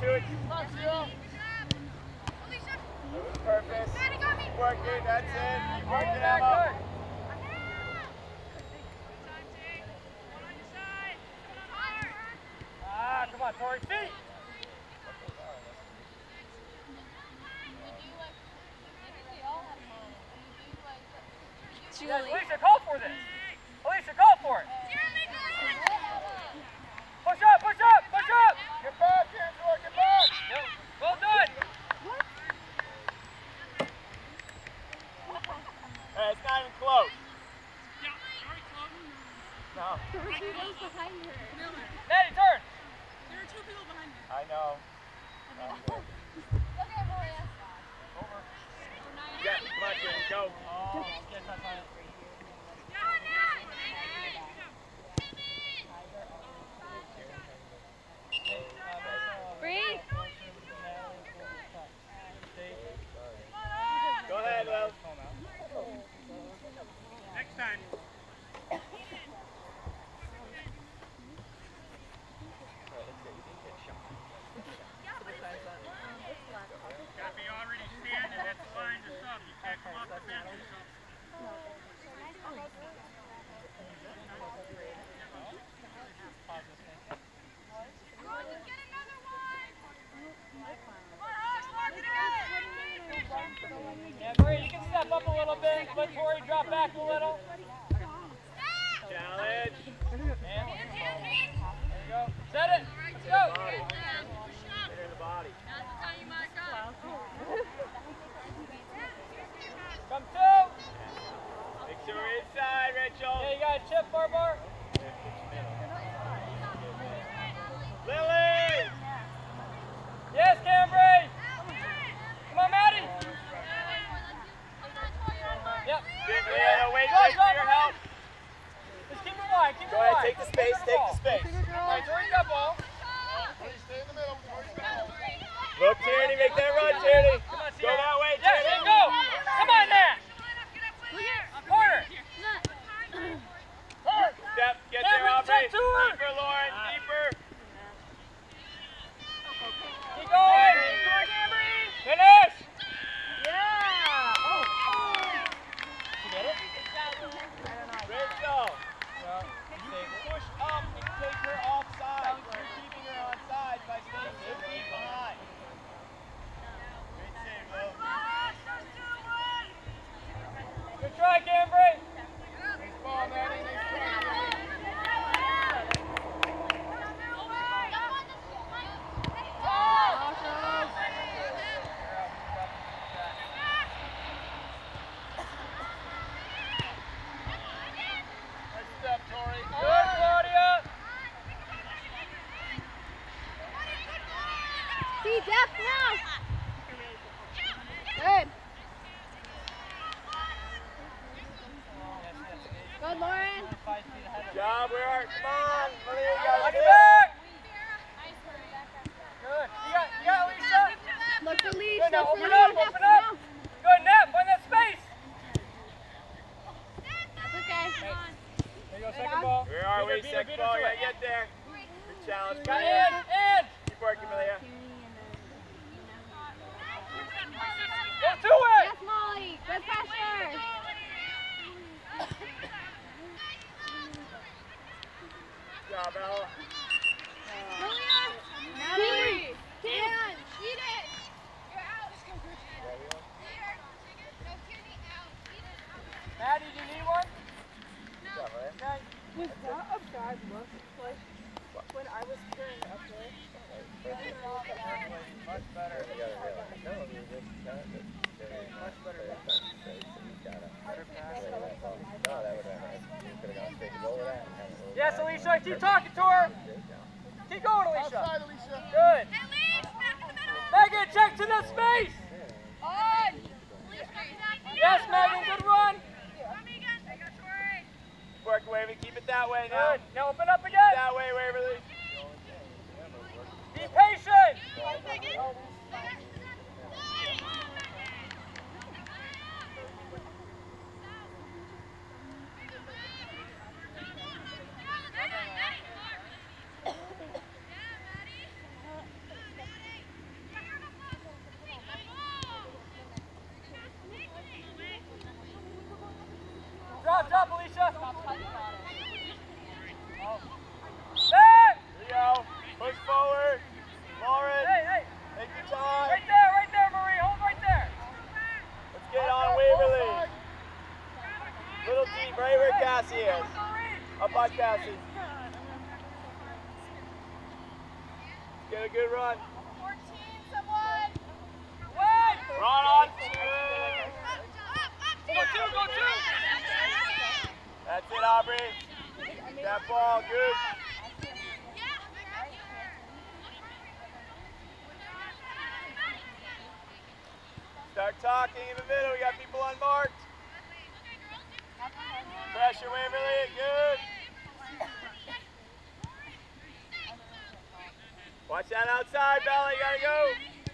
S2: to it. Purpose. Keep working, that's it. Keep working, Emma.
S5: Ah, come on, Tori, feet! Yes, Alicia, call for this. Alicia, call for it. Push up, push up, push up.
S6: Get back, Angela, get back.
S5: Yep. Well done.
S2: Hey, it's not even close. No.
S5: Maddie, turn.
S2: I know. Yeah, come on, Jim, go.
S5: Oh, yes, that's fine.
S4: Breathe.
S2: Go ahead, Will.
S7: Next time. Gotta be already standing at the line to sub. You can't come off the bench and sub.
S5: Yeah, Bree, you can step up a little bit. Let Tori drop back a little.
S2: Challenge.
S5: And there you go. Set it. Let's go.
S2: Hit her in the body.
S5: Come two.
S2: Make sure we're inside, Rachel.
S5: Yeah, you got a chip, Barbar.
S2: Lily!
S5: Yes, Cambry. Come on, Maddie. Yep.
S2: Wait
S5: Go,
S2: for
S5: go,
S2: your help.
S5: Just keep it wide, keep it
S2: Go
S5: wide.
S2: ahead, take the space, take the space.
S5: All right, Tori's got ball.
S6: Stay in the middle.
S2: Look, Tierney, make that run, Tierney. Go that way,
S5: Yes,
S2: Tierney.
S5: and go. Come on, Nat. Corner.
S2: Step, get
S5: Cameron,
S2: there, Aubrey.
S5: check to her.
S2: Deeper, Lauren, deeper.
S5: Keep going. Finish.
S2: Rachel. Push up and take her offside. You're keeping her onside by staying 2 feet behind. Great save, Will.
S5: Good try, Cambry.
S6: Nice ball, Maddie. Nice try. Nice step, Tori.
S5: Good, Claudia.
S4: See, Jeff, now. Good. Good, Lauren.
S2: Good job, we are. Come on. Malia, you got
S5: Watch
S2: it.
S5: it back. Good. You got Lisa.
S4: Look for lead.
S5: Good, now
S4: Look for
S5: open
S4: lead.
S5: up, open up. Good, Nat, find that space.
S4: Okay.
S5: There you go, second ball.
S2: Where are we?
S5: Beat her,
S2: Second
S5: beat her
S2: ball,
S5: to
S2: we gotta
S5: it.
S2: get there. Good challenge,
S5: Got
S2: Malia.
S5: in.
S2: Keep working, Malia.
S5: Go to it.
S4: Yes, Molly. Good pressure.
S2: Good job, Ella.
S4: Natalie. Dan. Eat it. You're out.
S5: Maddie, do you need one?
S2: Good job, Malia.
S5: Okay.
S8: Was that a bad look? Like, when I was carrying up there?
S5: Much better. Yes, Alicia, keep talking to her. Keep going, Alicia.
S6: Outside, Alicia.
S5: Good. Megan, check to the space. Yes, Megan, good run.
S2: Work, Waverly. Keep it that way now.
S5: Good. Now open up again.
S2: That way, Waverly.
S5: Be patient.
S2: pass he is. Up on Cassie. Get a good run.
S4: 14, someone.
S2: Run on.
S5: Go two.
S2: That's it, Aubrey. That ball, good. Start talking in the middle. We got people unmarked. Pressure, Waverly. Good. Watch that outside, Bella. You gotta go.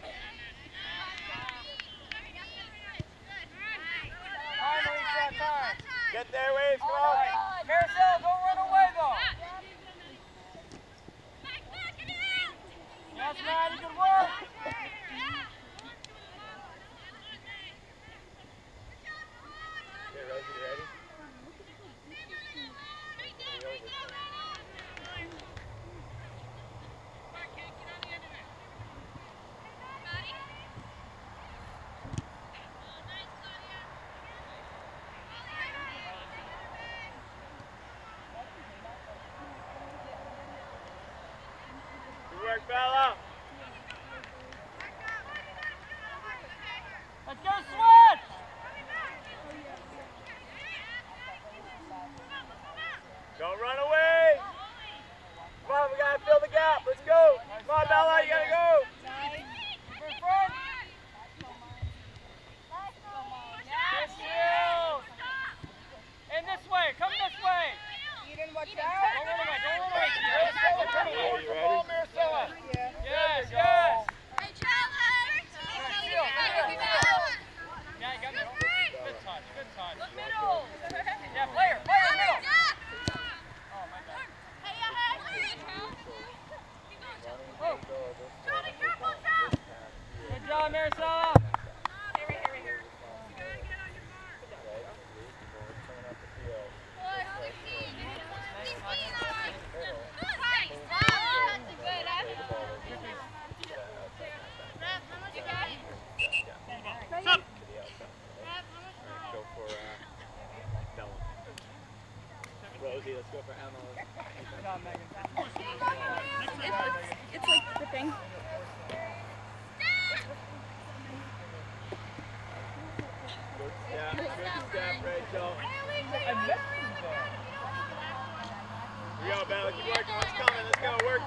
S5: Time.
S2: Get there, Waves. Come on.
S5: Maricel, don't run away though. Yes, man, you can work.
S2: Okay, Rosie, you ready? Good work, Bella.
S5: Let's go switch.
S2: Don't run away. Come on, we gotta fill the gap. Let's go. Come on, Bella, you gotta go.
S5: In front. Good shield. And this way. Come this way.
S8: Eden, watch
S5: Don't
S8: out.
S5: run away. Don't run away.
S6: Maricela, come
S2: Are
S6: on.
S2: you ready?
S6: Maricela.
S5: Yes.
S4: Hey, challenge.
S5: Yeah, you got middle. Good touch.
S4: Look middle.
S5: Yeah, player middle. Oh, my bad.
S4: Hey, hey.
S5: Oh.
S4: Johnny, careful, Josh.
S5: Good job, Maricela.
S4: Here. You gotta get on your mark. Other team. That's a good, Rep, how much you got?
S7: Stop.
S4: Rep, how much?
S2: Go for Bella. Rosie, let's go for Emma.
S5: Good job, Megan.
S8: It's like dripping.
S2: Yeah, good step, Rachel.
S5: I missed him there.
S2: Here we go, Bella. Keep working. What's coming? Let's go. Work.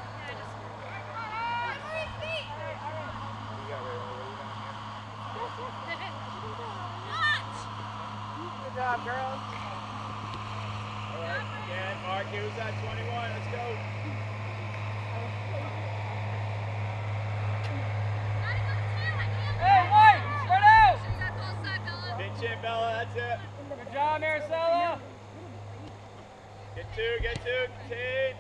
S8: Good job, girls.
S2: All right. Again, Mark, who's at 21? Let's go.
S5: Hey, White, spread out.
S2: Pinch in, Bella. That's it.
S5: Good job, Maricela.
S2: Get two. Contain.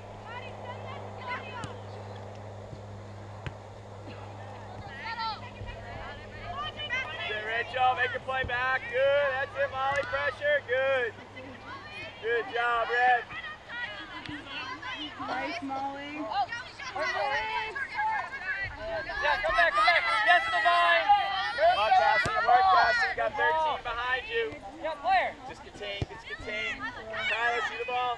S2: Good, Rachel. Make her play back. Good. That's it, Molly. Pressure. Good. Good job, Red.
S8: Nice, Molly.
S5: Yeah, come back. Yes, Divine.
S2: Mark passing. Got 13 behind you.
S5: Yeah, player.
S2: Just contain. Tyler, see the ball.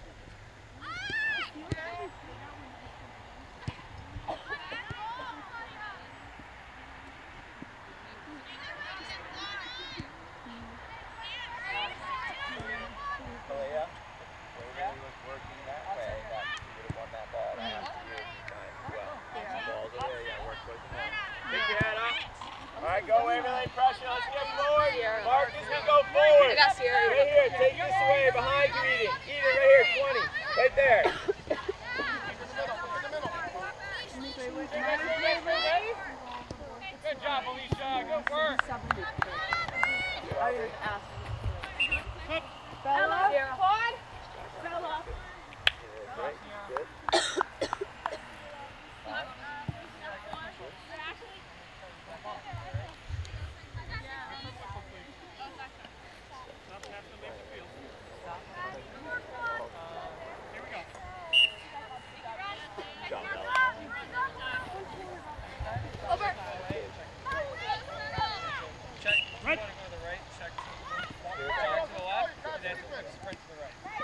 S2: Pick your head up. All right, go Waverly, pressure. Let's get forward. Marcus, we go forward. Right here, take this away. Behind you, Eden. Eden, right here, 20. Right there.
S5: Good job, Alicia. Good work.
S8: Bella. Pod. Bella.
S2: Good.
S5: Check. Right. Go to the right. Check. Walk to the left. And then sprint to the right.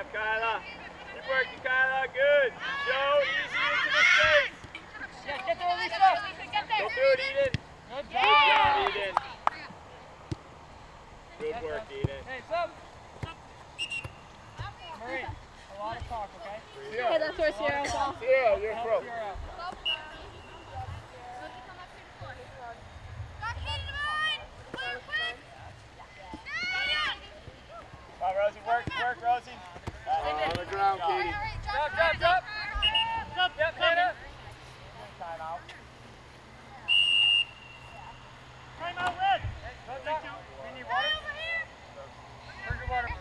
S2: step, Kyla. Keep working, Kyla. Good. Joe, easy into the space.
S5: Yeah, get there, Alicia.
S2: Don't do it, Eden.
S5: Good
S2: Good job,
S5: job.
S2: Eden. Good work, Eden.
S5: Hey, sub. Marie, a lot of talk, okay?
S8: Hey, that's where Sierra's off.
S6: Yeah, you're
S5: Help
S6: pro.
S5: Sierra out.
S2: Come on, Rosie. Work, Rosie.
S6: On the ground, Katie.
S5: Drop. Yep, Hannah.
S2: Timeout.
S7: Timeout, Red.
S5: We need water. Where's your water?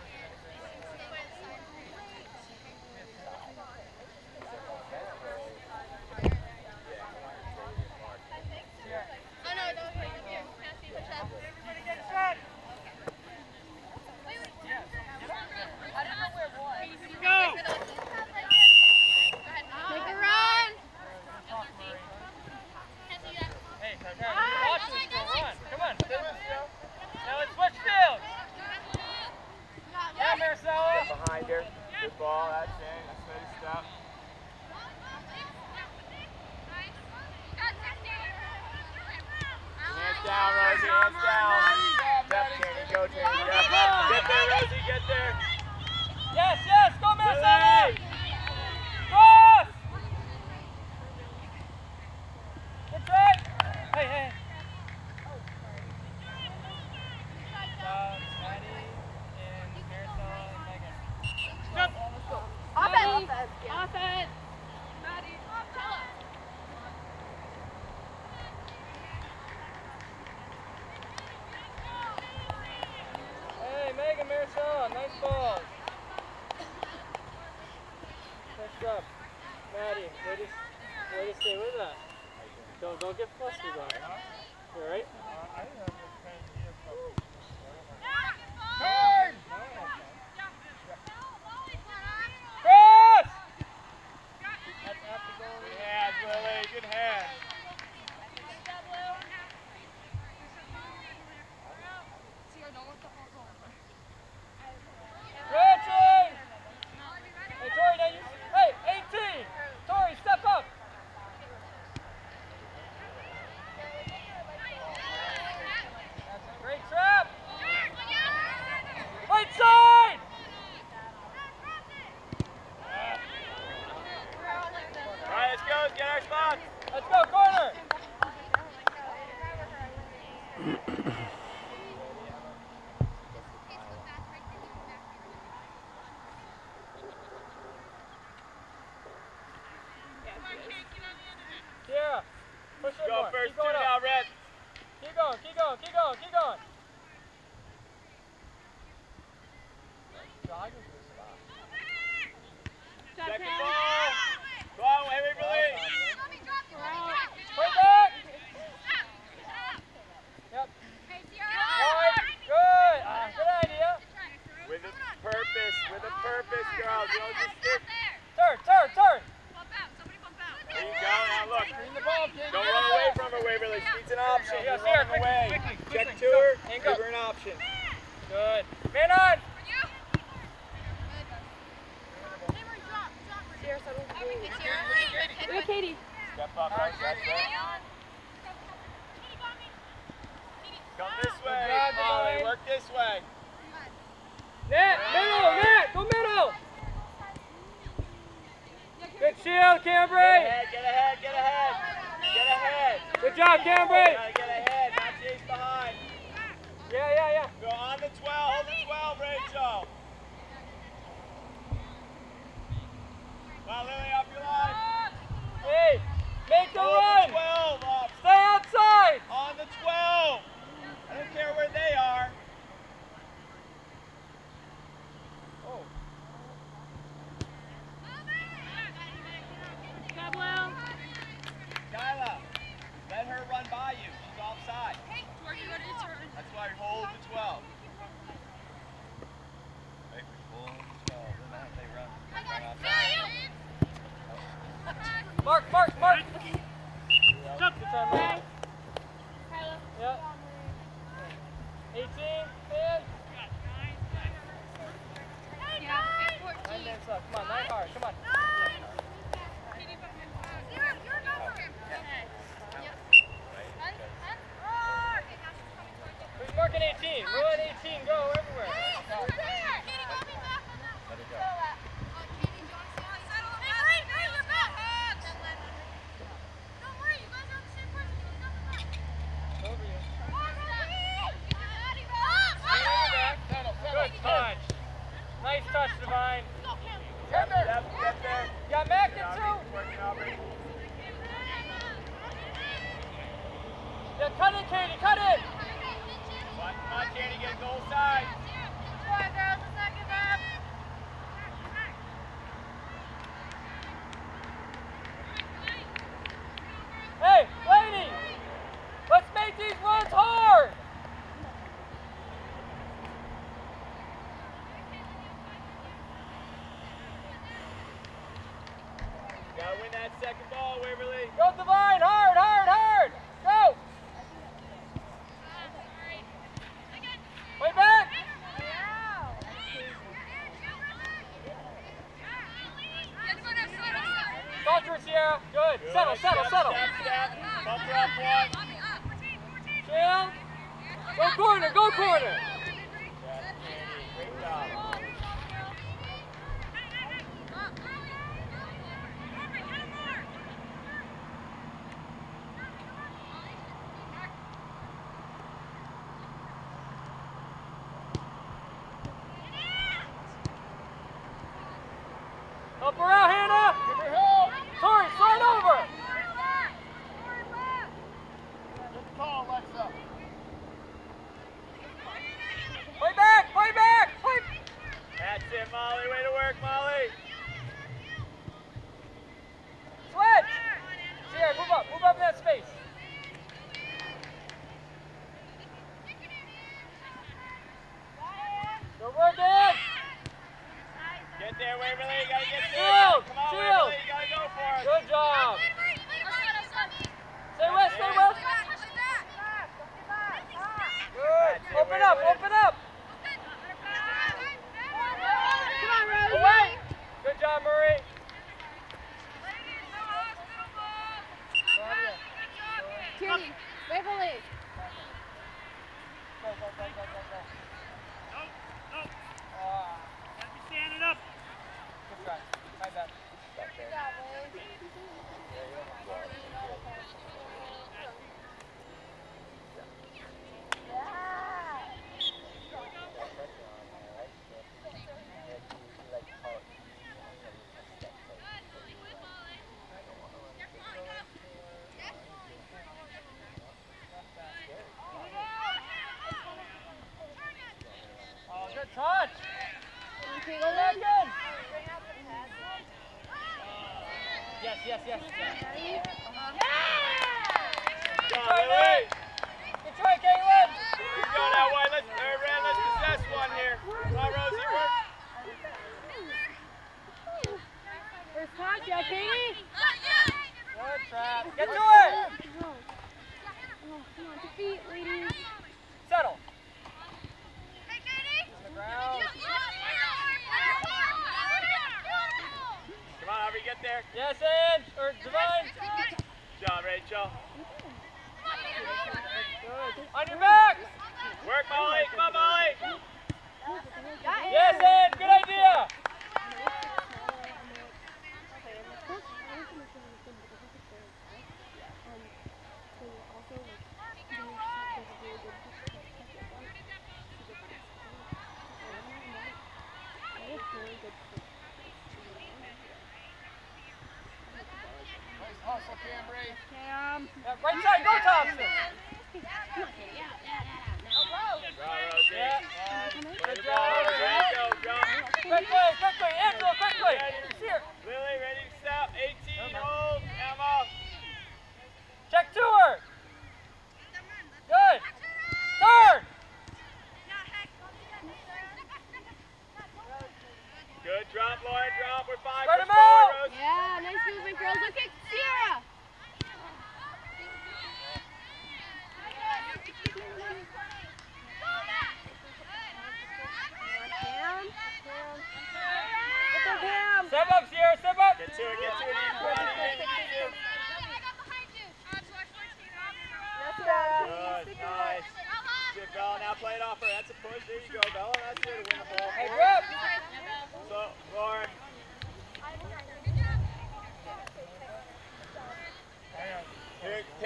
S2: Behind her. Good ball. That's in. That's steady step. Hands down, Rosie. Hands down. Step, Tierney. Go, Tierney. Get there, Rosie. Get there.
S5: Yes, go Marcelo!
S2: Lily.
S5: Cross! Good try! Hey. Maddie and Marisol and Megan.
S8: Offense. Maddie.
S5: Hey, Megan, Marisol, nice balls. Next up, Maddie, way to stay with that. Don't get flustered on it. You alright?
S6: Time!
S5: Cross!
S2: Good hands, Lily. Good hands.
S5: Stretching! Hey, Tori, now you. Hey, 18! Tori, step up! That's a great trap! Right side!
S2: All right, let's go. Let's get our spots.
S5: Let's go, corner! Sierra, push it
S2: Go
S5: more.
S2: first
S5: Keep
S2: two
S5: going
S2: now,
S5: up.
S2: Red.
S5: Keep going. Jogging for the spot.
S2: Second ball. Go on, Waverly.
S5: Play back! Yep. Alright, good. Good idea.
S2: With a purpose, girls. You don't just stick.
S5: Turn.
S2: There you go. Now look.
S5: Bring the ball, kid.
S2: Don't run away from her, Waverly. She's an option.
S5: Yeah,
S2: You're
S5: Sierra,
S2: running away.
S5: quickly.
S2: Check to her.
S5: Hang
S2: Give
S5: up.
S2: her an option.
S5: Good. Man on!
S8: Look at Katie.
S2: Step up, right? That's it. Come this way.
S5: Good job,
S2: Molly.
S5: Molly.
S2: Work this way.
S5: Net! Go middle! Good shield, Cambry!
S2: Get ahead.
S5: Good job, Cambry!
S2: Gotta get ahead, not chase behind.
S5: Yeah.
S2: Go on the 12. Hold the 12, Rachel. Come on, Lily, up your line.
S5: Hey, make the
S2: Hold
S5: run!
S2: the 12 up.
S5: Stay outside!
S2: On the 12. I don't care where they are.
S5: Oh.
S2: Kyla, let her run by you. She's offside. That's why we hold the 12. Right, we hold the 12. Doesn't matter if they run.
S5: Mark! Good time, Mark. Yep. 18, man. 9 minutes left. Come on, 9 hard. Come on. Who's marking 18? Run 18. Go everywhere. Over you. Good touch. Nice touch, Divine.
S2: Step there.
S5: Got Mac in too.
S2: Working Aubrey.
S5: Yeah, cut in, Katie. Cut in.
S2: Come on, Katie, get goal side.
S5: Hey, lady. Let's make these runs hard.
S2: Gotta win that second ball, Waverly.
S5: Go Divine, hard, hard, hard. Go. Way back. Dodger, Sierra. Good. Settle, settle, settle.
S2: Step. Bump her up one.
S5: Chill. Go corner, go corner.
S2: Great job.
S5: Help her out, Hannah.
S6: Give her help.
S5: Sorry, slide over.
S6: Good call, Alexa.
S5: Play back, play back. Play.
S2: That's it, Molly. Way to work, Molly.
S5: Switch. Sierra, move up in that space. Good work, Ed.
S2: Get there, Waverly. You gotta get there.
S5: Shield,
S2: Come on,
S5: shield.
S2: Waverly. You gotta go for it.
S5: Good job. Stay west, stay west. Good. Open up, open up. Away. Good job, Marie.
S4: Kitty, Waverly.
S5: Go, go, go, go, go, go.
S7: Standing up.
S5: Good try. High back. Oh, good touch.
S4: Okay,
S5: Go back in. Yes, yes, yes.
S2: Go, Waverly.
S5: Good try, Caitlin.
S2: Keep going that way. Ren, let's possess one here. Come on, Rosie, work.
S4: Where's Katya, Katie?
S5: Good trap. Get to it.
S4: Come on, defeat, ladies.
S5: Settle. On the ground.
S2: Come on, Aubrey, get there.
S5: Yes, Ange. Or Divine.
S2: Good job, Rachel.
S5: Good. On your back.
S2: Work, Molly. Come on, Molly.
S5: Yes, Ange. Good idea.
S6: Nice hustle, Cambry.
S4: Cam.
S5: Yeah, right side. Go, Thompson.
S2: Go, Rosie.
S5: Yeah. Good job.
S2: Go, jump.
S5: Quickly, quickly. Angela, quickly. Here.
S2: Lily, ready to stop. 18, hold. Emma.
S5: Check to her. Good. Turn.
S2: Good drop, Lauren, drop. We're 5.
S5: Spread
S2: Push
S5: 'em
S2: forward,
S5: out.
S2: Rose.
S4: Yeah, nice movement, girls. Look at Sierra. Cam. Get the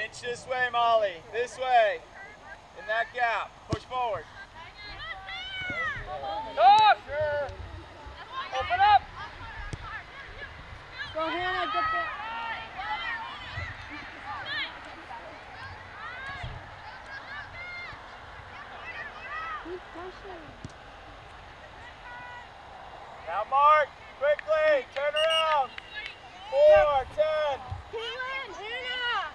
S2: Inch this way, Molly. This way. In that gap. Push forward.
S5: Dog! Open up!
S8: Go Hannah, get that. Keep pushing.
S2: Now Mark, quickly, turn around. 4, 10.
S8: Caitlin, Hannah.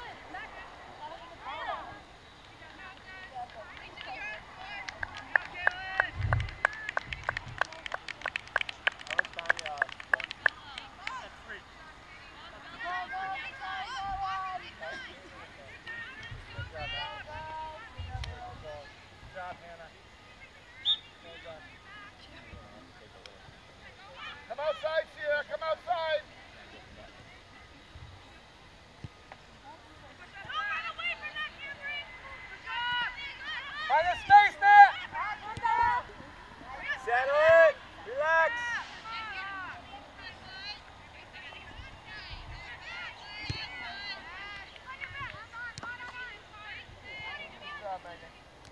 S6: Come outside, Sierra. Come outside.
S5: Find the space, Matt!
S2: Settle it. Relax.
S6: Good job, Megan.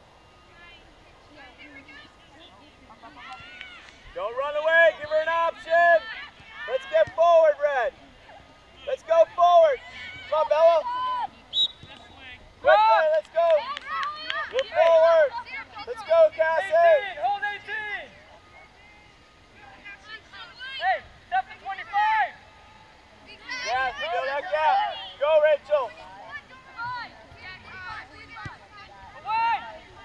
S2: Don't run away. Give her an option. Let's get forward, Red. Let's go forward. Come on, Bella. Quickly, let's go. Move forward. Let's go, Cassie.
S5: 18! Hold 18! Hey, step to 25!
S2: Yeah, fill that gap. Go, Rachel.
S5: Away!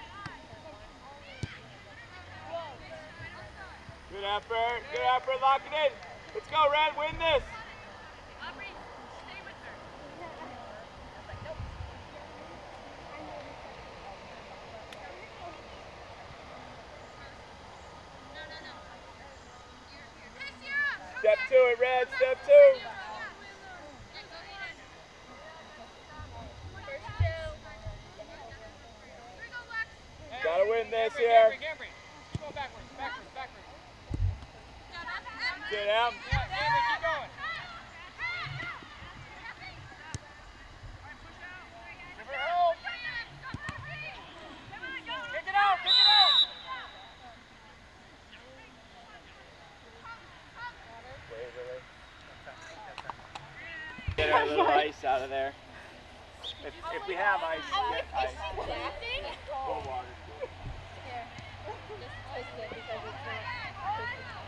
S2: Good effort. Good effort. Lock it in. Let's go, Red. Win this. Step to it, Red. Step 2. Gotta win this here.
S5: Gambry. Keep going backwards, backwards, backwards.
S2: Good, Em.
S5: Yeah, Gambry, keep going.
S6: Give her help.
S5: Kick it out, kick it out!
S2: Get our little ice out of there. If we have ice, get ice. Cold water.
S8: Here. Just twist it because it's not.